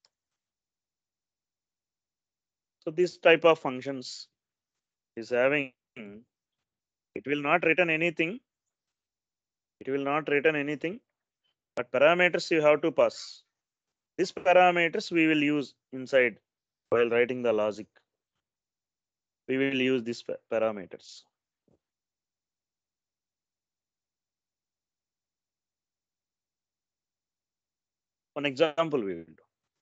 So this type of functions is having, it will not return anything. It will not return anything, but parameters you have to pass. These parameters we will use inside while writing the logic. We will use these parameters. One example we will do.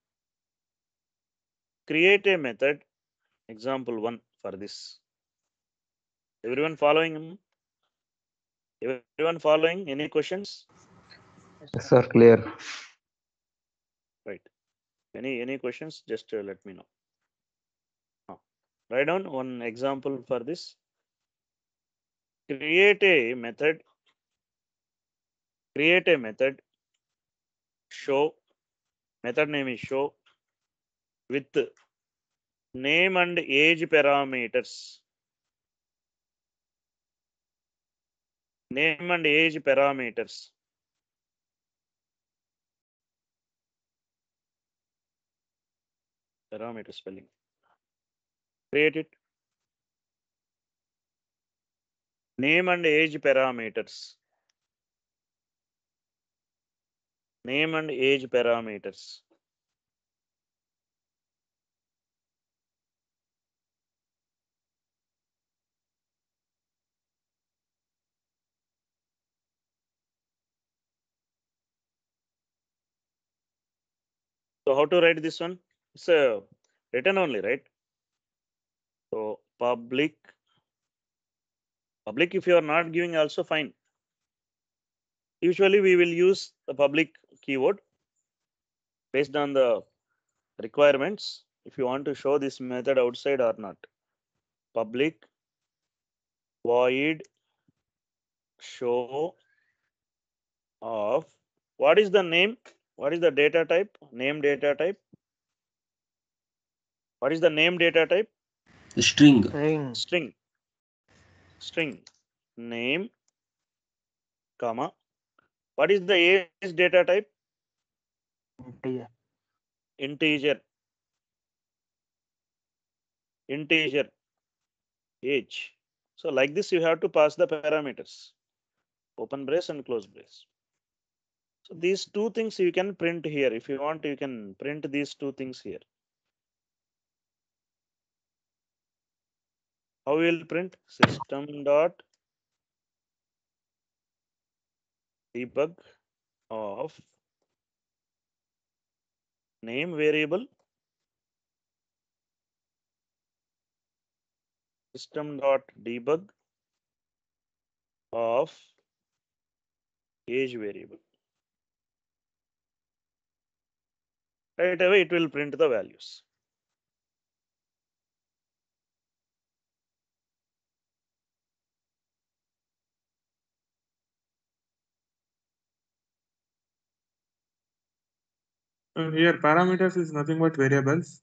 Create a method, example one for this. Everyone following him? Everyone following? Any questions? Yes, sir. Clear. Right. Any any questions? Just uh, let me know. Oh. Write down one example for this. Create a method. Create a method. Show. Method name is show with name and age parameters. Name and age parameters. Parameter spelling. Create it. Name and age parameters. Name and age parameters. So how to write this one? It's a written only, right? So public, public if you are not giving also fine. Usually we will use the public keyword based on the requirements. If you want to show this method outside or not. Public void show of what is the name? What is the data type? Name data type. What is the name data type? String. String. String. String. Name, comma. What is the age data type? Integer. Integer. Integer. Age. So like this, you have to pass the parameters. Open brace and close brace. So these two things you can print here. If you want, you can print these two things here. How will print? System dot debug of name variable. System dot debug of age variable. Right away, it will print the values. Uh, here, parameters is nothing but variables.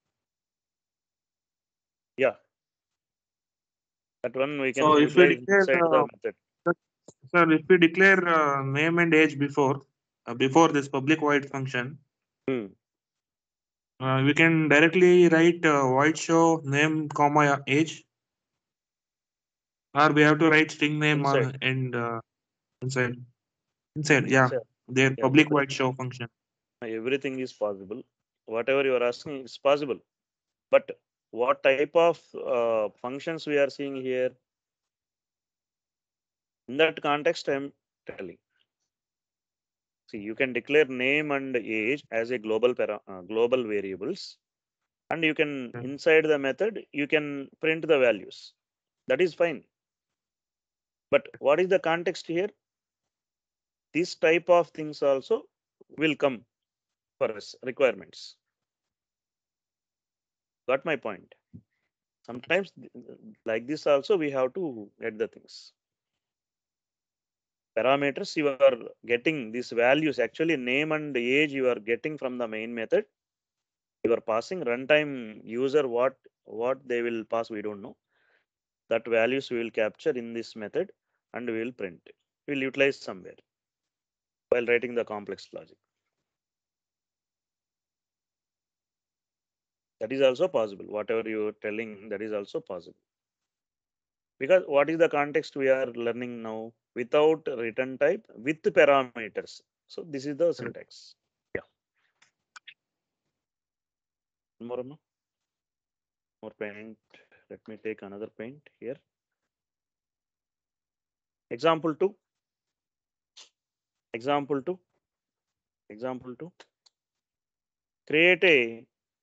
Yeah. That one we can So if we utilize declare, inside uh, the method. sir, if we declare uh, name and age before, uh, before this public void function, Hmm. uh, we can directly write uh, void show name comma age, or we have to write string name Inside. uh, and uh, inside. Inside, yeah, Inside. their Yeah, public every, void show function. everything is possible. Whatever you are asking is possible. But what type of uh, functions we are seeing here? In that context, I'm telling. See, you can declare name and age as a global para, uh, global variables, and you can Okay. inside the method you can print the values. That is fine. But what is the context here? This type of things also will come for us requirements. Got my point? Sometimes like this also we have to get the things. Parameters you are getting these values, actually name and age you are getting from the main method. You are passing runtime user what what they will pass, we don't know. That values we will capture in this method and we will print. We will utilize somewhere while writing the complex logic. That is also possible. Whatever you are telling, that is also possible. Because what is the context we are learning now? Without return type, with parameters. So this is the syntax. Yeah. More, no? More paint. Let me take another paint here. Example two. Example two. Example two. Create a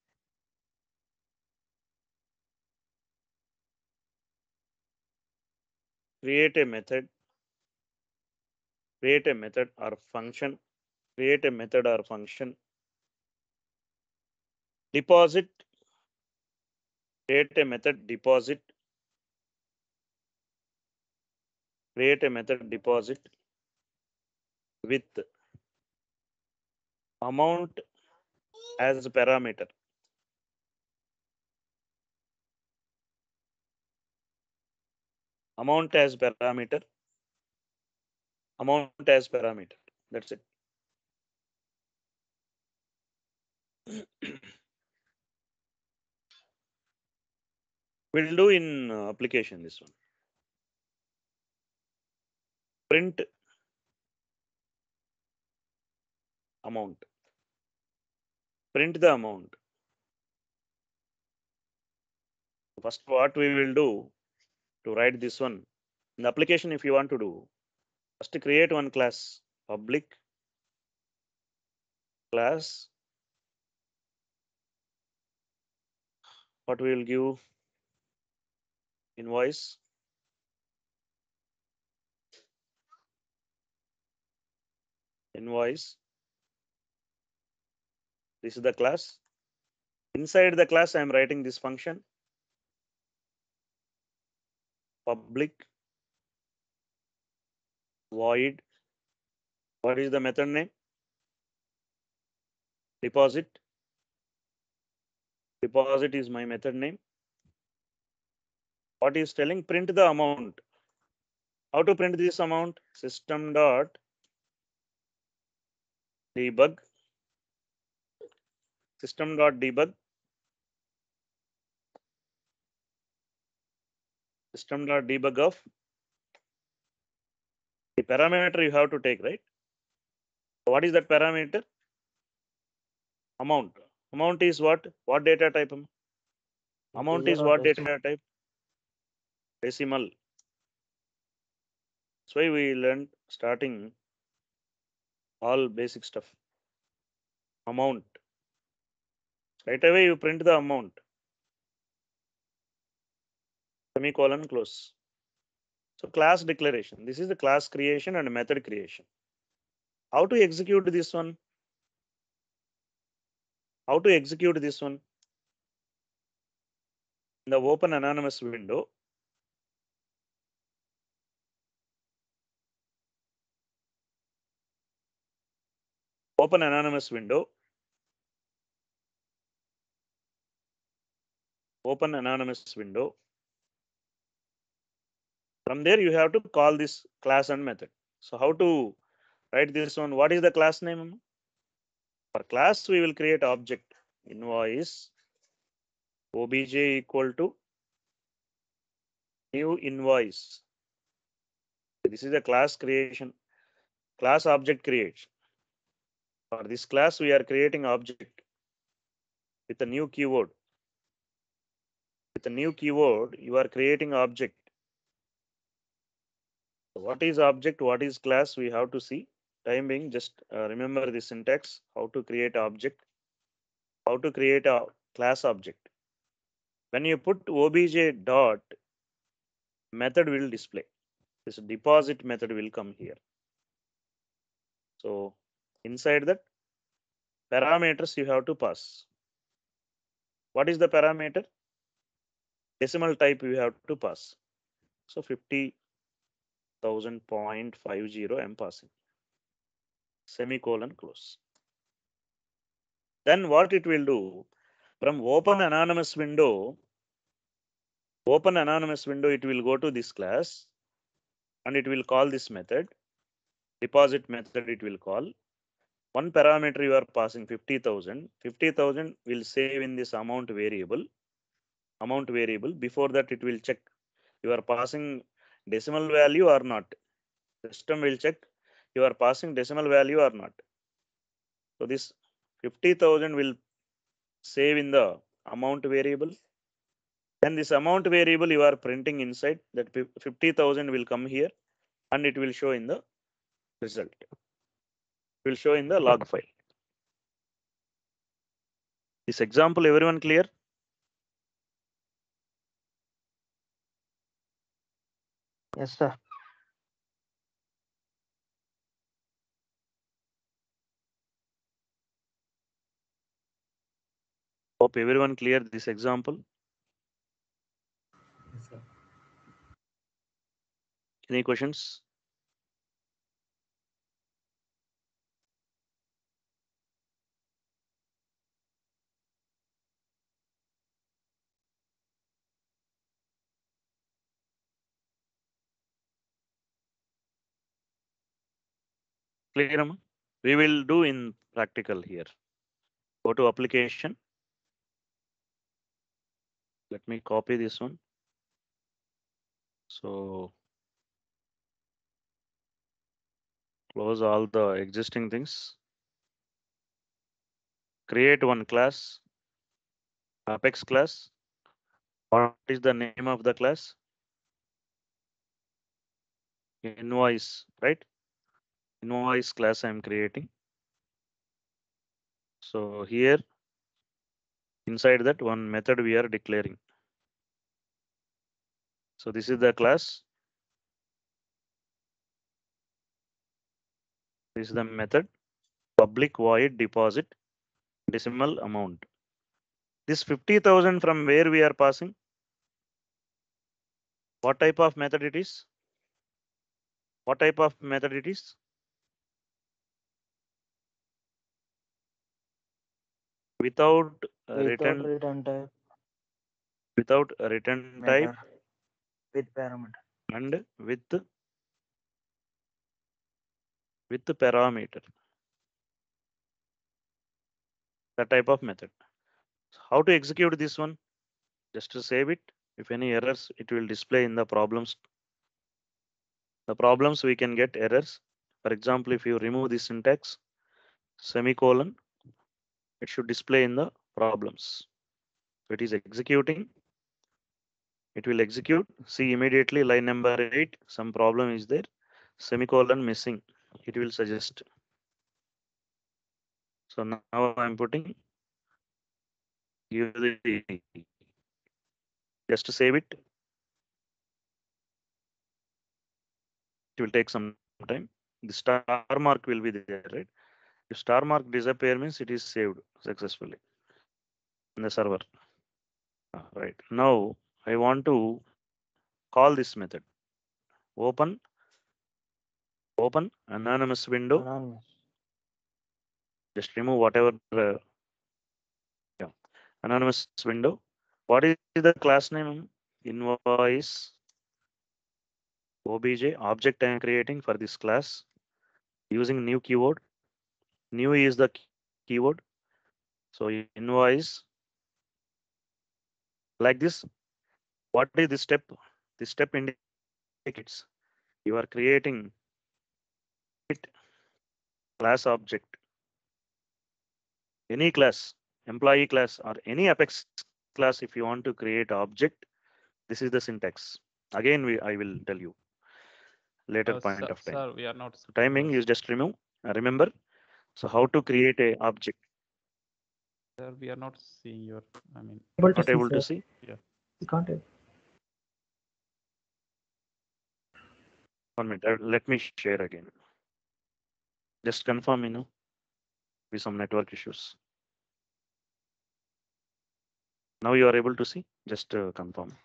create a method. Create a method or function. Create a method or function. Deposit. Create a method deposit. Create a method deposit with amount as a parameter. Amount as parameter. Amount as parameter. That's it. We'll do in uh, application this one. Print amount. Print the amount. First, what we will do to write this one in the application, if you want to do, first create one class, public class. What we will give? Invoice. Invoice. This is the class. Inside the class, I am writing this function. Public void. What is the method name? Deposit. Deposit is my method name. What is telling? Print the amount. How to print this amount? System dot debug. System dot debug. System dot debug of the parameter you have to take, right? What is that parameter? Amount. Amount is what? What data type? Amount is Integer or what decimal? data type? Decimal. That's why we learned starting all basic stuff. Amount. Right away you print the amount. Semicolon close. So class declaration. This is the class creation and method creation. How to execute this one? How to execute this one? In the open anonymous window, open anonymous window, open anonymous window. From there, you have to call this class and method. So how to write this one? What is the class name? For class, we will create object invoice obj equal to new invoice. This is a class creation. Class object creates. For this class, we are creating object with a new keyword. With a new keyword, you are creating object. So what is object? What is class? We have to see. time being, just uh, remember the syntax, how to create object, how to create a class object. When you put obj dot, method will display. This deposit method will come here. So inside that, parameters you have to pass. What is the parameter? Decimal type you have to pass. So fifty thousand point five zero I'm passing. Semicolon close. Then what it will do? From open anonymous window, open anonymous window, it will go to this class and it will call this method. Deposit method it will call. One parameter you are passing fifty thousand. fifty thousand will save in this amount variable. Amount variable. Before that, it will check you are passing decimal value or not. System will check you are passing decimal value or not. So this fifty thousand will save in the amount variable. Then this amount variable you are printing inside, that fifty thousand will come here and it will show in the result. It will show in the log file. This example, everyone clear? Yes, sir. Hope everyone clear this example. Yes, sir. Any questions? Clear, Amma? We will do in practical here. Go to application. Let me copy this one. So close all the existing things. Create one class, Apex class. What is the name of the class? Invoice, right? Invoice class I am creating. So here, inside that one method we are declaring. So this is the class. This is the method, public void deposit decimal amount. This fifty thousand from where we are passing? What type of method it is? What type of method it is? Without a Without return, return type, without a return type method with parameter. and with with the parameter. That type of method. How to execute this one? Just to save it. If any errors, it will display in the problems. The problems we can get errors. For example, if you remove this syntax, semicolon, it should display in the problems. So it is executing. It will execute. See immediately line number eight, some problem is there. Semicolon missing. It will suggest. So now I'm putting, give the, just to save it. It will take some time. The star mark will be there, right? If star mark disappear means it is saved successfully in the server. Ah, right. Now I want to call this method. Open, open anonymous window. Anonymous. Just remove whatever uh, yeah, anonymous window. What is the class name? Invoice obj object I am creating for this class using new keyword. New is the keyword. So invoice like this. What is this step? This step indicates you are creating it class object. Any class, employee class or any Apex class, if you want to create object, this is the syntax. Again, we I will tell you later Uh, point sir, of time. sir, we are not So timing able is just remove. Uh, remember? So how to create a object? Sir, we are not seeing your, I mean, Able to Not see, able sir. to see? yeah. We can't. One minute. uh, Let me share again. Just confirm, you know, with some network issues. Now you are able to see? Just uh, confirm.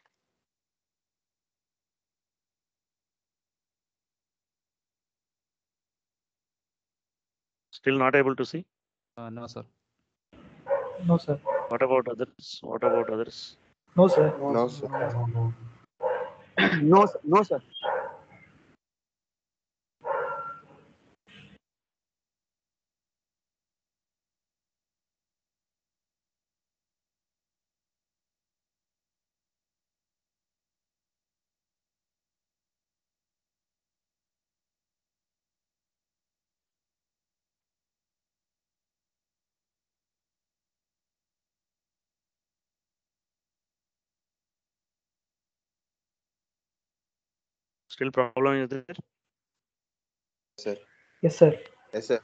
Still not able to see? Uh, no, sir. No, sir. What about others? What about others? No, sir. No, sir. No, sir. No, sir. Still problem is there? Sir. Yes, sir. Yes, sir.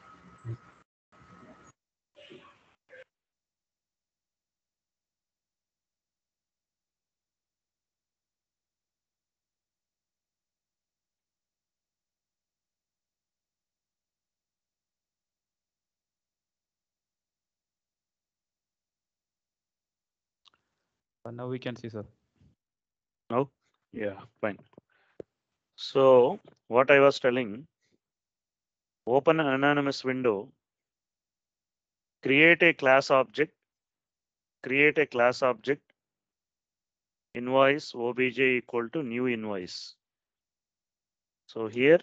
Uh, now we can see, sir. No? Yeah, fine. So what I was telling, open an anonymous window, create a class object, create a class object, invoice obj equal to new invoice. So here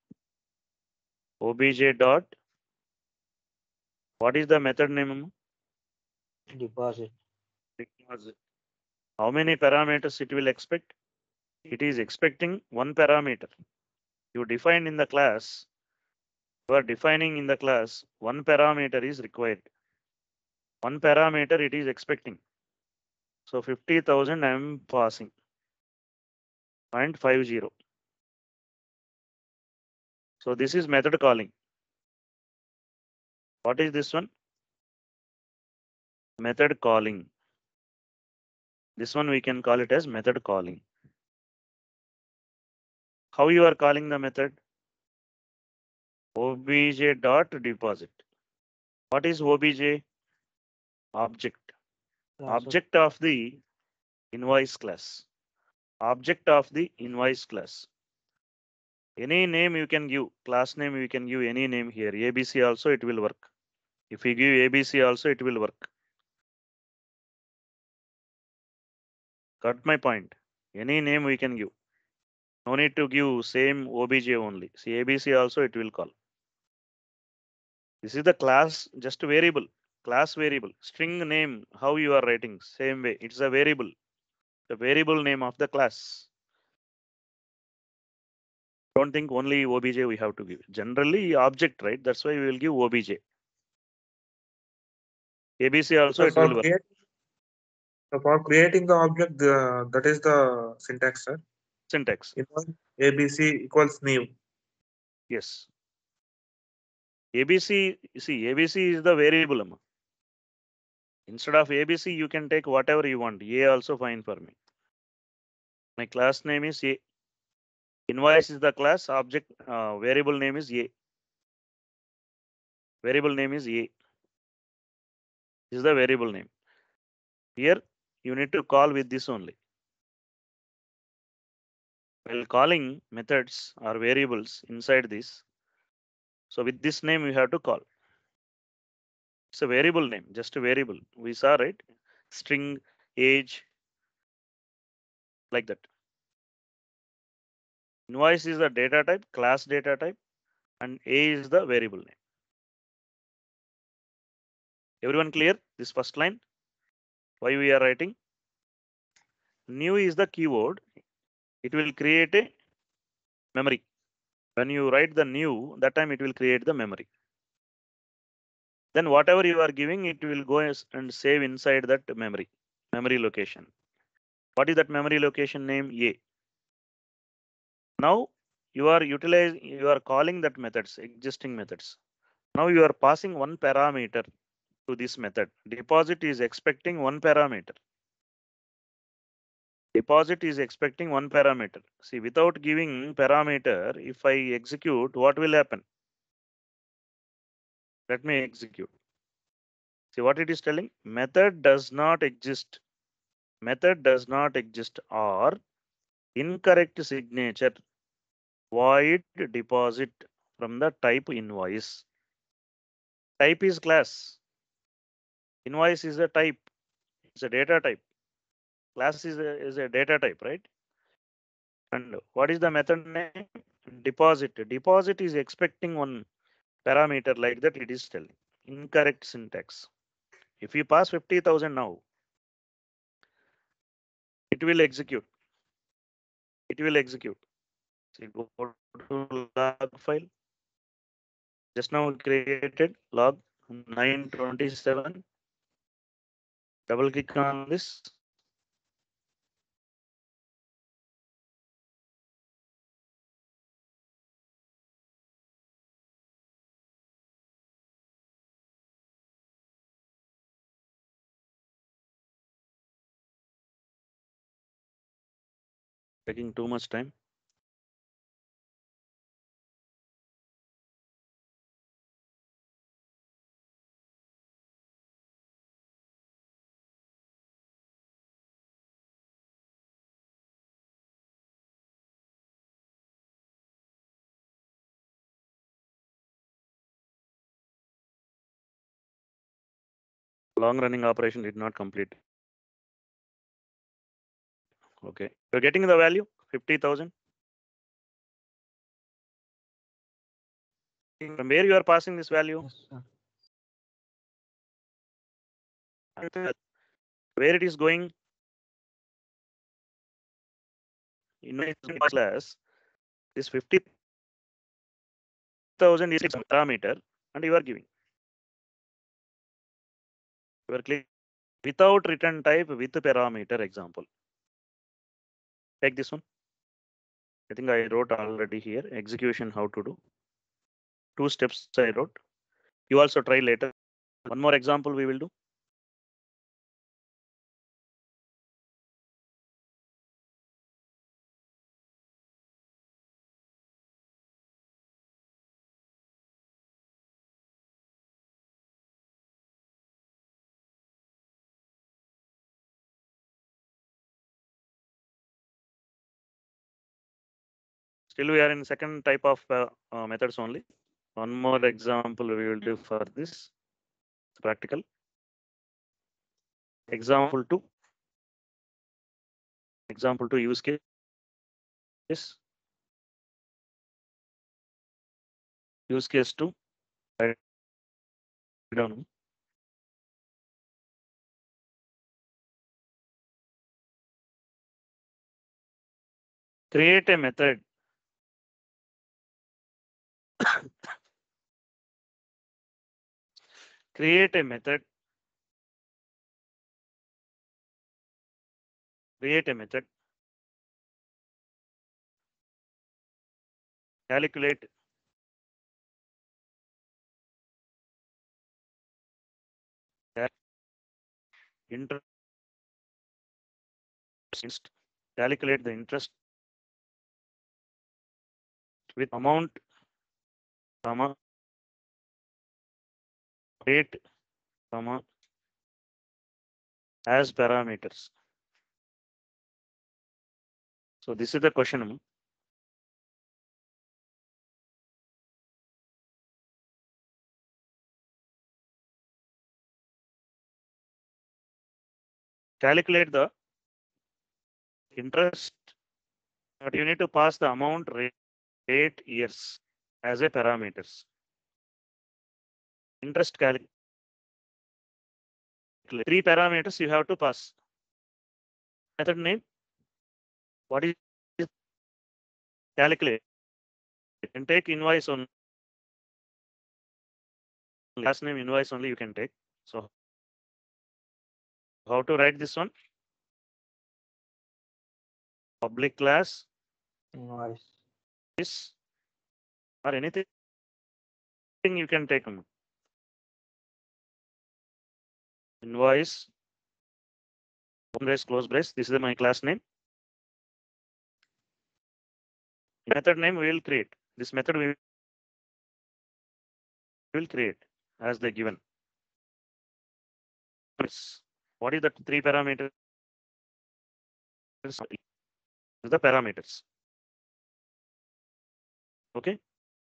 obj dot, what is the method name? Deposit. Because how many parameters it will expect? It is expecting one parameter. You define in the class, you are defining in the class, one parameter is required. One parameter it is expecting. So fifty thousand I am passing. zero point five zero. So this is method calling. What is this one? Method calling. This one we can call it as method calling. How you are calling the method? Obj dot deposit. What is obj? Object. Class of Object of the invoice class. Object of the invoice class. Any name you can give. Class name you can give any name here. A B C also it will work. If you give A B C also it will work. Got my point. Any name we can give. No need to give same O B J only. See A B C also it will call. This is the class, just variable, class variable, string name, how you are writing, same way. It's a variable, the variable name of the class. Don't think only O B J we have to give. Generally object, right? That's why we will give O B J. A B C also So it for will work. create, so for creating the object, the, that is the syntax, sir. Syntax. A B C equals new. Yes. A B C, see, A B C is the variable. Instead of A B C, you can take whatever you want. A also fine for me. My class name is A. Invoice is the class, object uh, variable name is A. Variable name is A. This is the variable name. Here you need to call with this only. While calling methods or variables inside this, so with this name you have to call. It's a variable name, just a variable. We saw, right? String, age, like that. Invoice is the data type, class data type, and A is the variable name. Everyone clear? This first line, why we are writing? New is the keyword. It will create a memory. When you write the new, that time it will create the memory. Then whatever you are giving, it will go and save inside that memory, memory location. What is that memory location name? A. Now you are utilizing, you are calling that methods, existing methods. Now you are passing one parameter to this method. Deposit is expecting one parameter. Deposit is expecting one parameter. See, without giving parameter, if I execute, what will happen? Let me execute. See what it is telling? Method does not exist. Method does not exist or incorrect signature void deposit from the type invoice. Type is class. Invoice is a type. It's a data type. Class is a, is a data type, right? And what is the method name? Deposit. Deposit is expecting one parameter like that. It is telling incorrect syntax. If you pass fifty thousand now, it will execute. It will execute. So go to log file. Just now created log nine twenty-seven. Double click on this. Taking too much time. Long running operation did not complete. Okay, you're getting the value fifty thousand. From where you are passing this value? Yes, sir. Where it is going? In class, this fifty thousand is a parameter, and you are giving. You are clicking without return type with parameter example. Take this one. I think I wrote already here. Execution how to do. Two steps I wrote. You also try later. One more example we will do. Still we are in second type of uh, uh, methods only. One more example we will do for this. It's practical. Example two. Example two use case. Use case two. I don't know. Create a method. Create a method. Create a method. Calculate interest. Calculate the interest with amount, comma, rate, comma, as parameters. So this is the question. Calculate the interest, but you need to pass the amount, rate, rate, years as a parameters. Interest calculate. Three parameters you have to pass. Method name. What is calculate? And take invoice on last name invoice only you can take. So how to write this one? Public class Invoice. is or anything You can take them. Invoice, open brace, close brace. This is my class name. Method name we will create. This method we will create as the given. What is the three parameters? The parameters. Okay.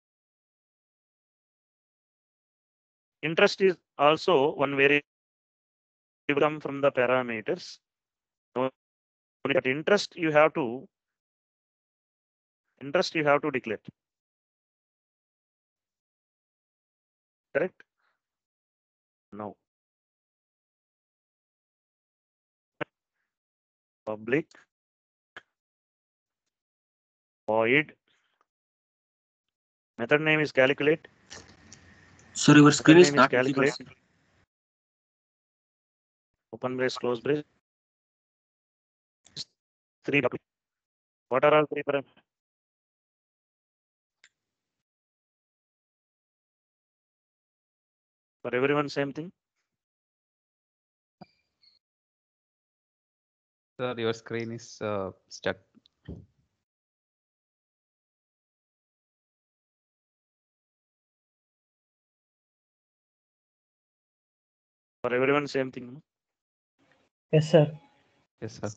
Interest is also one variable come from the parameters. So, but interest you have to interest you have to declare. Correct? No. Public void method name is calculate. Sir, your Method screen is name is not visible. calculate. Open brace, close brace. Three. What are all three parameters? For everyone, same thing. Sir, your screen is uh, stuck. For everyone, same thing. No? Yes, sir. Yes, sir.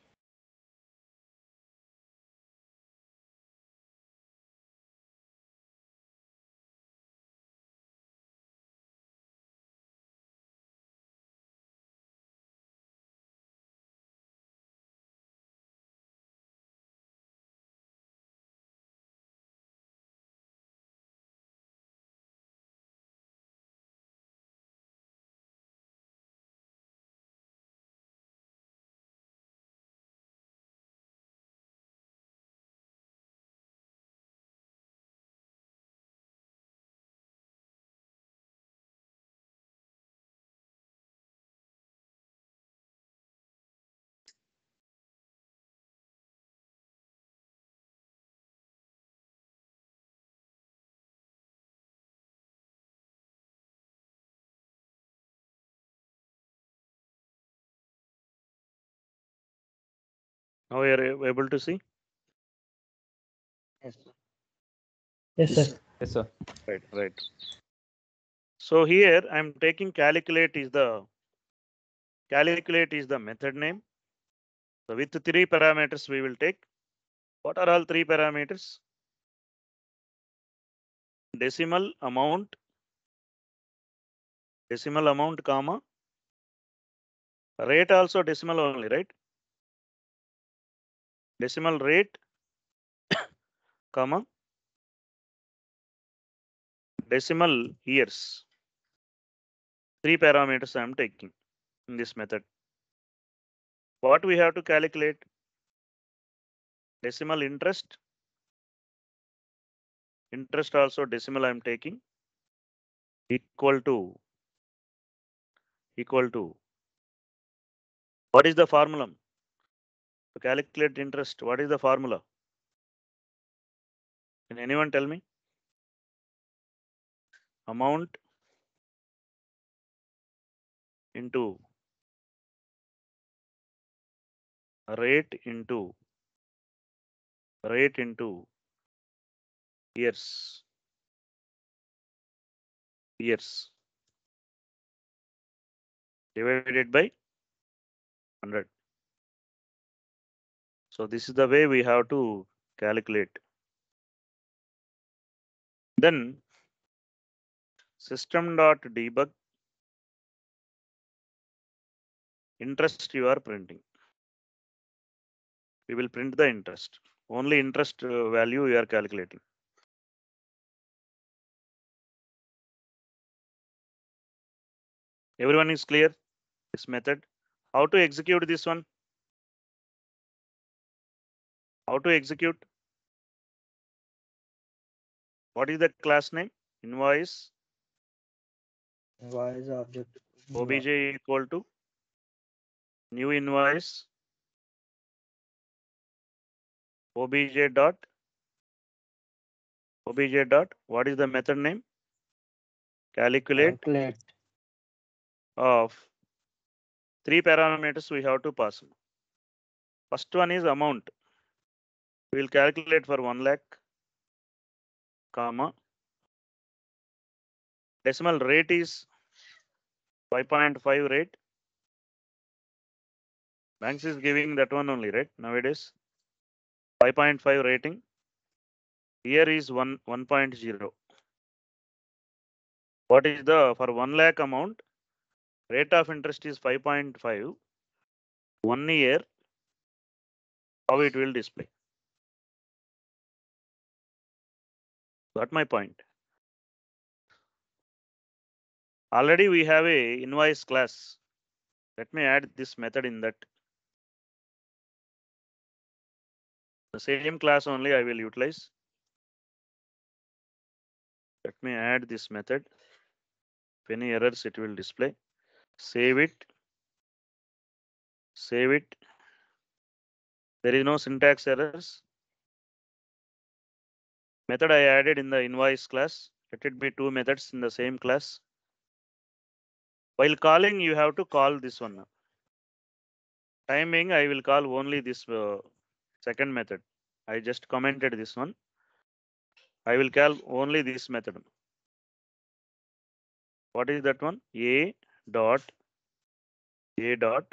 Now you are able to see. Yes. Yes, sir. Yes, sir. Right, right. So here I'm taking calculate is the calculate is the method name. So with three parameters we will take. What are all three parameters? Decimal amount, decimal amount, comma. Rate also decimal only, right? Decimal rate, comma. Decimal years. Three parameters I am taking in this method. What we have to calculate? Decimal interest. Interest also decimal I am taking. Equal to. Equal to. What is the formula? To calculate interest, what is the formula? Can anyone tell me? Amount into rate into rate into years. Years divided by one hundred. So this is the way we have to calculate. Then system dot debug interest you are printing. We will print the interest. Only interest uh, value you are calculating. Everyone is clear? This method. How to execute this one? How to execute? What is the class name? Invoice. Invoice object. Obj equal to new invoice. Obj dot. Obj dot. What is the method name? calculate Calculate. of three parameters we have to pass. First one is amount. We will calculate for one lakh, comma. Decimal rate is five point five rate. Banks is giving that one only, right? Nowadays, five point five rating. Here is one 1.0. What is the, for one lakh amount, rate of interest is five point five. One year, how it will display. Got my point. Already we have a invoice class. Let me add this method in that. The same class only I will utilize. Let me add this method. If any errors, it will display. Save it. Save it. There is no syntax errors. Method I added in the invoice class. Let it be two methods in the same class. While calling, you have to call this one. Timing, I will call only this uh, second method. I just commented this one. I will call only this method. What is that one? A dot A dot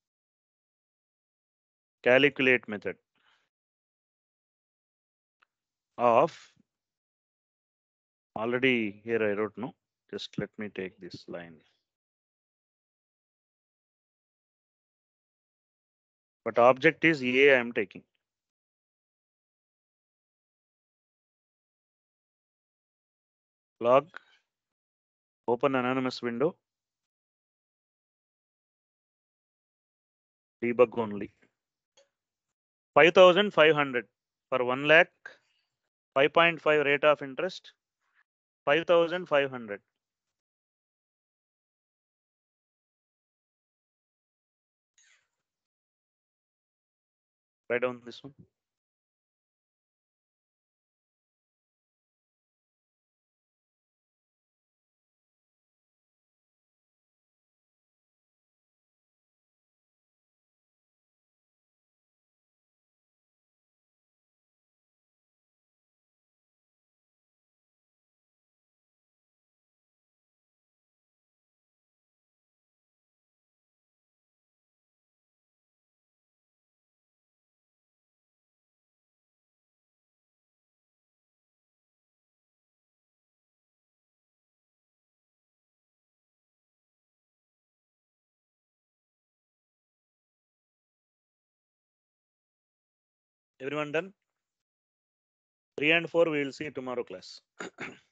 calculate method of, already here I wrote no. Just let me take this line. But object is A I am taking. Log, open anonymous window, debug only. five thousand five hundred for one lakh, five point five rate of interest, five thousand five hundred. Write down this one. Everyone done? Three and four we will see tomorrow class.